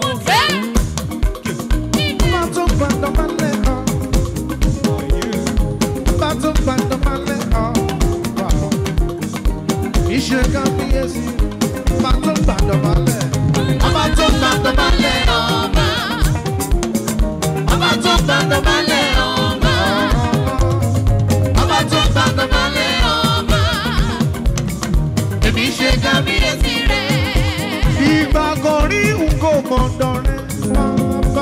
Ọba tó ń gbàdọ̀ balẹ̀ rán. Ọba tó ń gbàdọ̀ balẹ̀ rán. Iṣẹ́ kábíyèsí. Ọba tó ń gbàdọ̀ balẹ̀. Ọba tó gbàdọ̀ balẹ̀ ọba. Ọba tó gbàdọ̀ balẹ̀ ọba. Ọba tó gbàdọ̀ balẹ̀ ọba. Èmi ṣe kábíyèsí rẹ̀. Ìgbà kan rí nǹkan mọ̀ọ́dọ̀ rẹ̀ bàbá.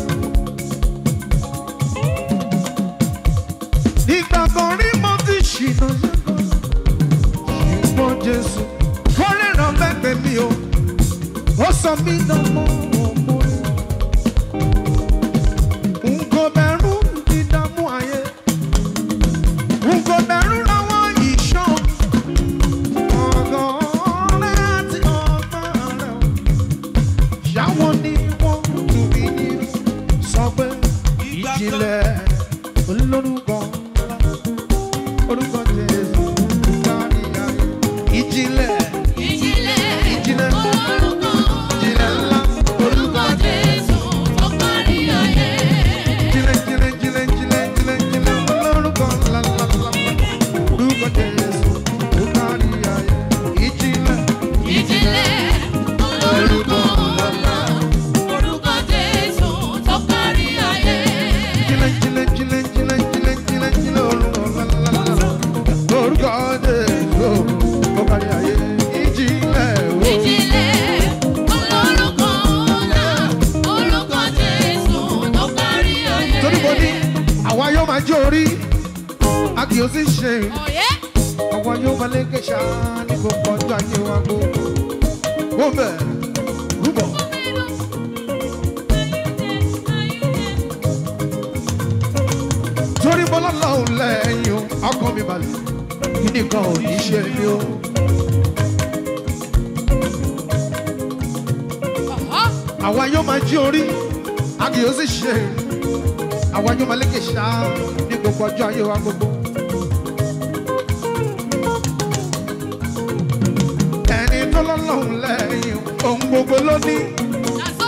Ìgbà kan rí mo ti ṣìnà yẹ́kọ̀ọ́. Ṣùgbọ́n Jésù wọ́n lè ràn bẹ́ẹ̀ mi o. Ó sọ mí dánmọ́ ọmọ rẹ̀. Nǹkan bẹ̀rù olórúkọ orúkọ Jésù kárí ayé ìjìnlẹ̀ ìjìnlẹ̀ ìjìnlẹ̀ orúkọ ìjìnlẹ̀ ńlá orúkọ Jésù tó kárí ayé. ìjìnlẹ̀ ìjìnlẹ̀ ìjìnlẹ̀ ìjìnlẹ̀ ìjìnlẹ̀ ìjìnlẹ̀ olórúkọ ńlá ńlá ńlá orúkọ Jésù tó kárí ayé ìjìnlẹ̀ ìjìnlẹ̀ orúkọ ńlá orúkọ Jésù tó kárí ayé. ìjìnlẹ̀ ìjìnlẹ̀ ìjìnlẹ̀ ìjìnlẹ̀ ìjìnlẹ̀ ìjìnlẹ̀ ìjìnlẹ̀ olórúkọ ńlá ńlá ńlá orúkọ Jésù tó kárí ayé ìjìnlẹ̀ o. ìjìnlẹ̀ olórúkọ ńlá orúkọ Jésù tó kárí ayé. torí mo ní àwa yóò máa jó orí a kì í sì ṣe Òye. àwa yóò máa lékè ṣá ní gbogbo ọjọ́ ayé wa gbogbo wọ́n bẹ̀ rúbọ̀. torí mo lọ́lọ́run lẹ́yìn o ọkàn mi balẹ̀ kí nìkan ò ní ṣe mí o. àwa yóò máa jí orí a kì í sì ṣe àwa yóò máa lékè ṣá ní gbogbo ọjọ́ ayé wa gbogbo. ẹni tó lọ́lọ́run lẹ́yìn ohun gbogbo ló ní. Nàṣọ.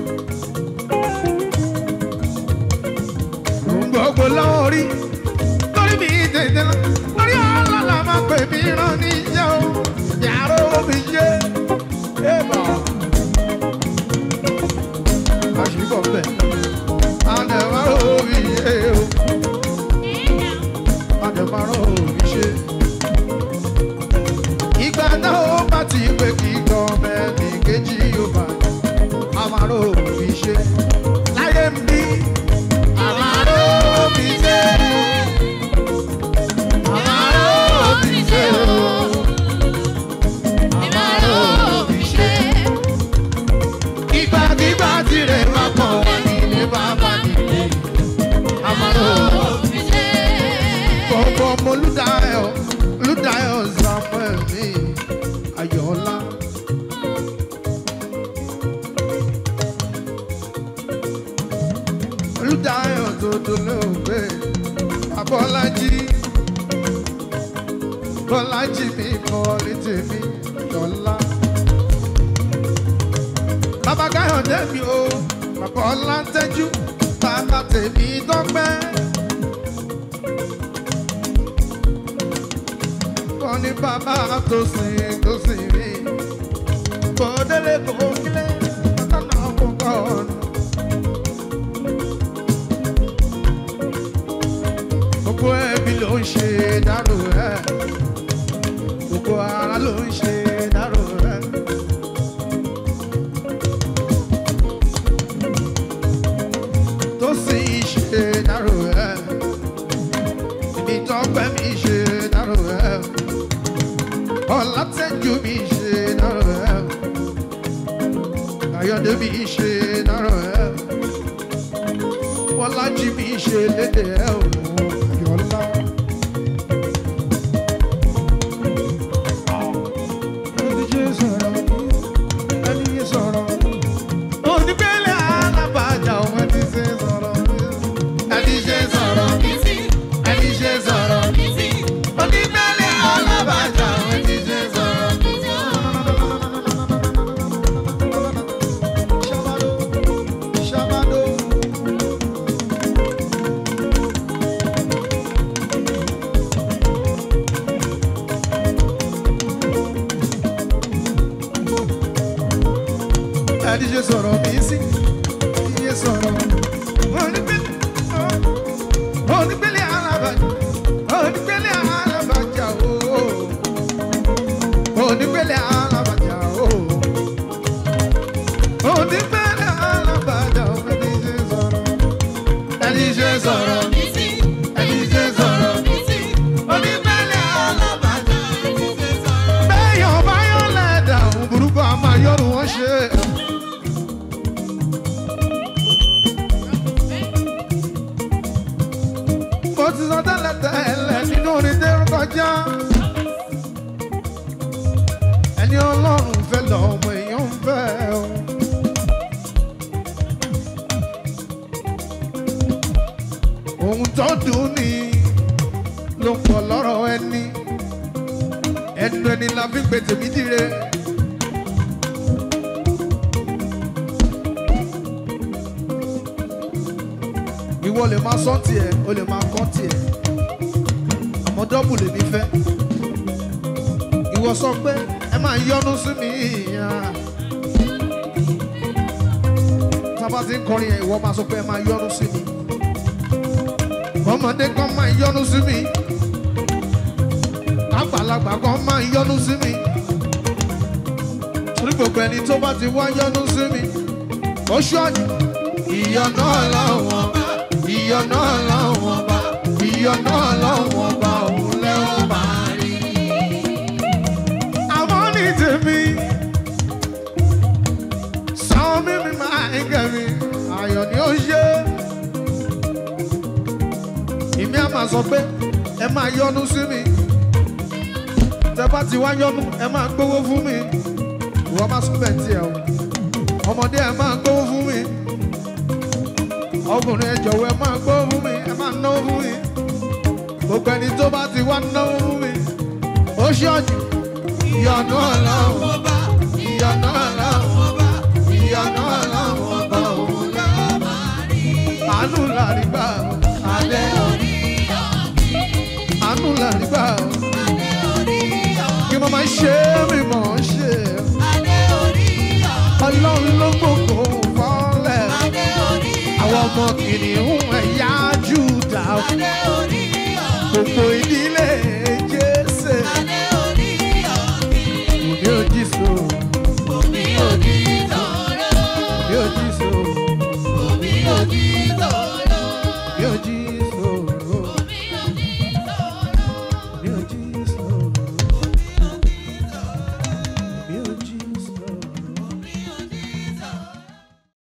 ohun gbogbo lọ́wọ́ rí lórí mi tètè lọ lórí ọlọ́lá máa pè mí rán níṣẹ́ o yàrá omi ṣe é bọ̀. àṣìbọ̀ bẹ̀ àdèmárò omi ṣe o àdèmárò omi ṣe. ìgbà náà ó bá ti pé kí gọ́ọ̀mẹ̀ntì kejì yóò bá àmàrò omi ṣe láyé ń bí. àmàrò omi ṣe àmàrò omi ṣe o àmàrò omi ṣe. ìgbàkigbà tirẹ̀ máa pọ̀ wá nílé bàbá nílé àmàrò omi ṣe. gbogbo ọmọ olùdáyọ̀ olùdáyọ̀ Samuel mi Ayọ̀ọ́lá. olùdáyọ̀ tó dolóògbé Abọ́lájí Bọ́lájí mi kọ́ létí mi Ayọ̀ọ́lá. bàbá Káyọ̀dé mi o bàbá Ọlátẹ́jú bàbá tèmi Tọ́pẹ́. wọ́n ní bàbá tó sìn tó sìn mí kò délé kò kílé lọ́nà ọ̀pọ̀ ọ̀nà. gbogbo ẹbí ló ń ṣe dárò ẹ gbogbo ara ló ń ṣe dárò ẹ. tó sì ṣe dárò ẹ ibi Tọ́pẹ́ mi ṣe dárò ẹ Ọlátẹ́jú mi ṣe dárò ẹ Káyọ̀dé mi ṣe dárò ẹ Bọ́lájí mi ṣe lédè ẹ o Ayọ̀ọ́lá. ẹni ṣe sọ̀rọ̀ ẹni sọ̀rọ̀ onígbélé alábàjá ọmọ ti ṣe sọ̀rọ̀ ẹni ṣe sọ̀rọ̀ ẹni ṣe sọ̀rọ̀ onígbélé alábàjá ọmọ ti ṣe sọ̀rọ̀. Shabado, shabado. ẹni ṣe sọ̀rọ̀ mi sí iye sọ̀rọ̀ onígbélé onígbélé alábàjá onígbélé alábàjá o onígbélé alábàjá o onígbélé alábàjá o ẹni ṣe sọ̀rọ̀ ẹni ṣe sọ̀rọ̀ ẹni ṣe sọ̀rọ̀ onígbélé alábàjá bẹ́ẹ̀yàn bá yọ̀ lẹ́dà òun burúkú àmà yọ̀rù wọn ṣe. mo ti sọ tẹ́lẹ̀ tẹ́lẹ̀ nínú orin tẹ́ ń kọjá. ẹni Ọlọ́run fẹ́ lọ ọmọ èèyàn ń fẹ́ o. ohun tọ́dún ni ló pọ̀ lọ́rọ̀ ẹni ẹnu ẹni la fi ń pe tèmi dire. Ìwọ lè máa sọ tiẹ̀ o lè máa kọ́ tiẹ̀ àmọ́ dọ́bù lèmi fẹ́. Ìwọ sọ pé ẹ máa yọ́nú sí mi tábà ti ń kọrin ẹ̀ ìwọ máa sọ pé ẹ máa yọ́nú sí mi. Ọmọdé kan máa yọ́nú sí mi, àgbàlagbà kan máa yọ́nú sí mi. Torí gbogbo ẹni tó bá ti wá yọ́nú sí mi, ó ṣọ́ọ̀jù. Ìyọ́nú Ọlọ́run ọba, ìyọ́nú Ọlọ́run ọba, ìyọ́nú Ọlọ́run ọba òun lẹ́wọ̀n máa rí. Àwọn ní tèmi, sàn mímí máa ń gẹ̀mí, ayọ̀ ni ó ṣe. Ìmí á máa sọ pé ẹ máa yọ́nú sí mi. Tẹ bá ti wá yọ́nú ẹ máa gbówó fún mi. Ìwọ máa sọ bẹ́ẹ̀ tiẹ̀ o. Ọmọdé ẹ máa gbówó fún mi. Ọkùnrin ẹ jọ̀wọ́ ẹ máa gbówó fún mi. Ẹ máa náwó fún mi. Gbogbo ẹni tó bá ti wá náwó fún mi. Ó ṣọ́ọ̀jù. Ìyọ́nú Ọlọ́run ọba, ìyọ́nú Ọlọ́run ọba, ìyọ́nú Ọlọ́run ọba òun ló máa rí. Àánú làrí gbà o. Adé orí ọ̀gbìn. Àánú làrí gbà o. Adé orí ọ̀gbìn. Kí mo máa ṣe é mi mọ̀ ọ́ ṣe. Adé orí ọ̀gbìn. Ọlọ́run ló gbogbo fọ́lẹ̀. Adé orí ọ̀gbìn. Àwọn ọmọ kìnìún ẹ̀yà Júdà. Adé orí ọ̀gbìn. Gbogbo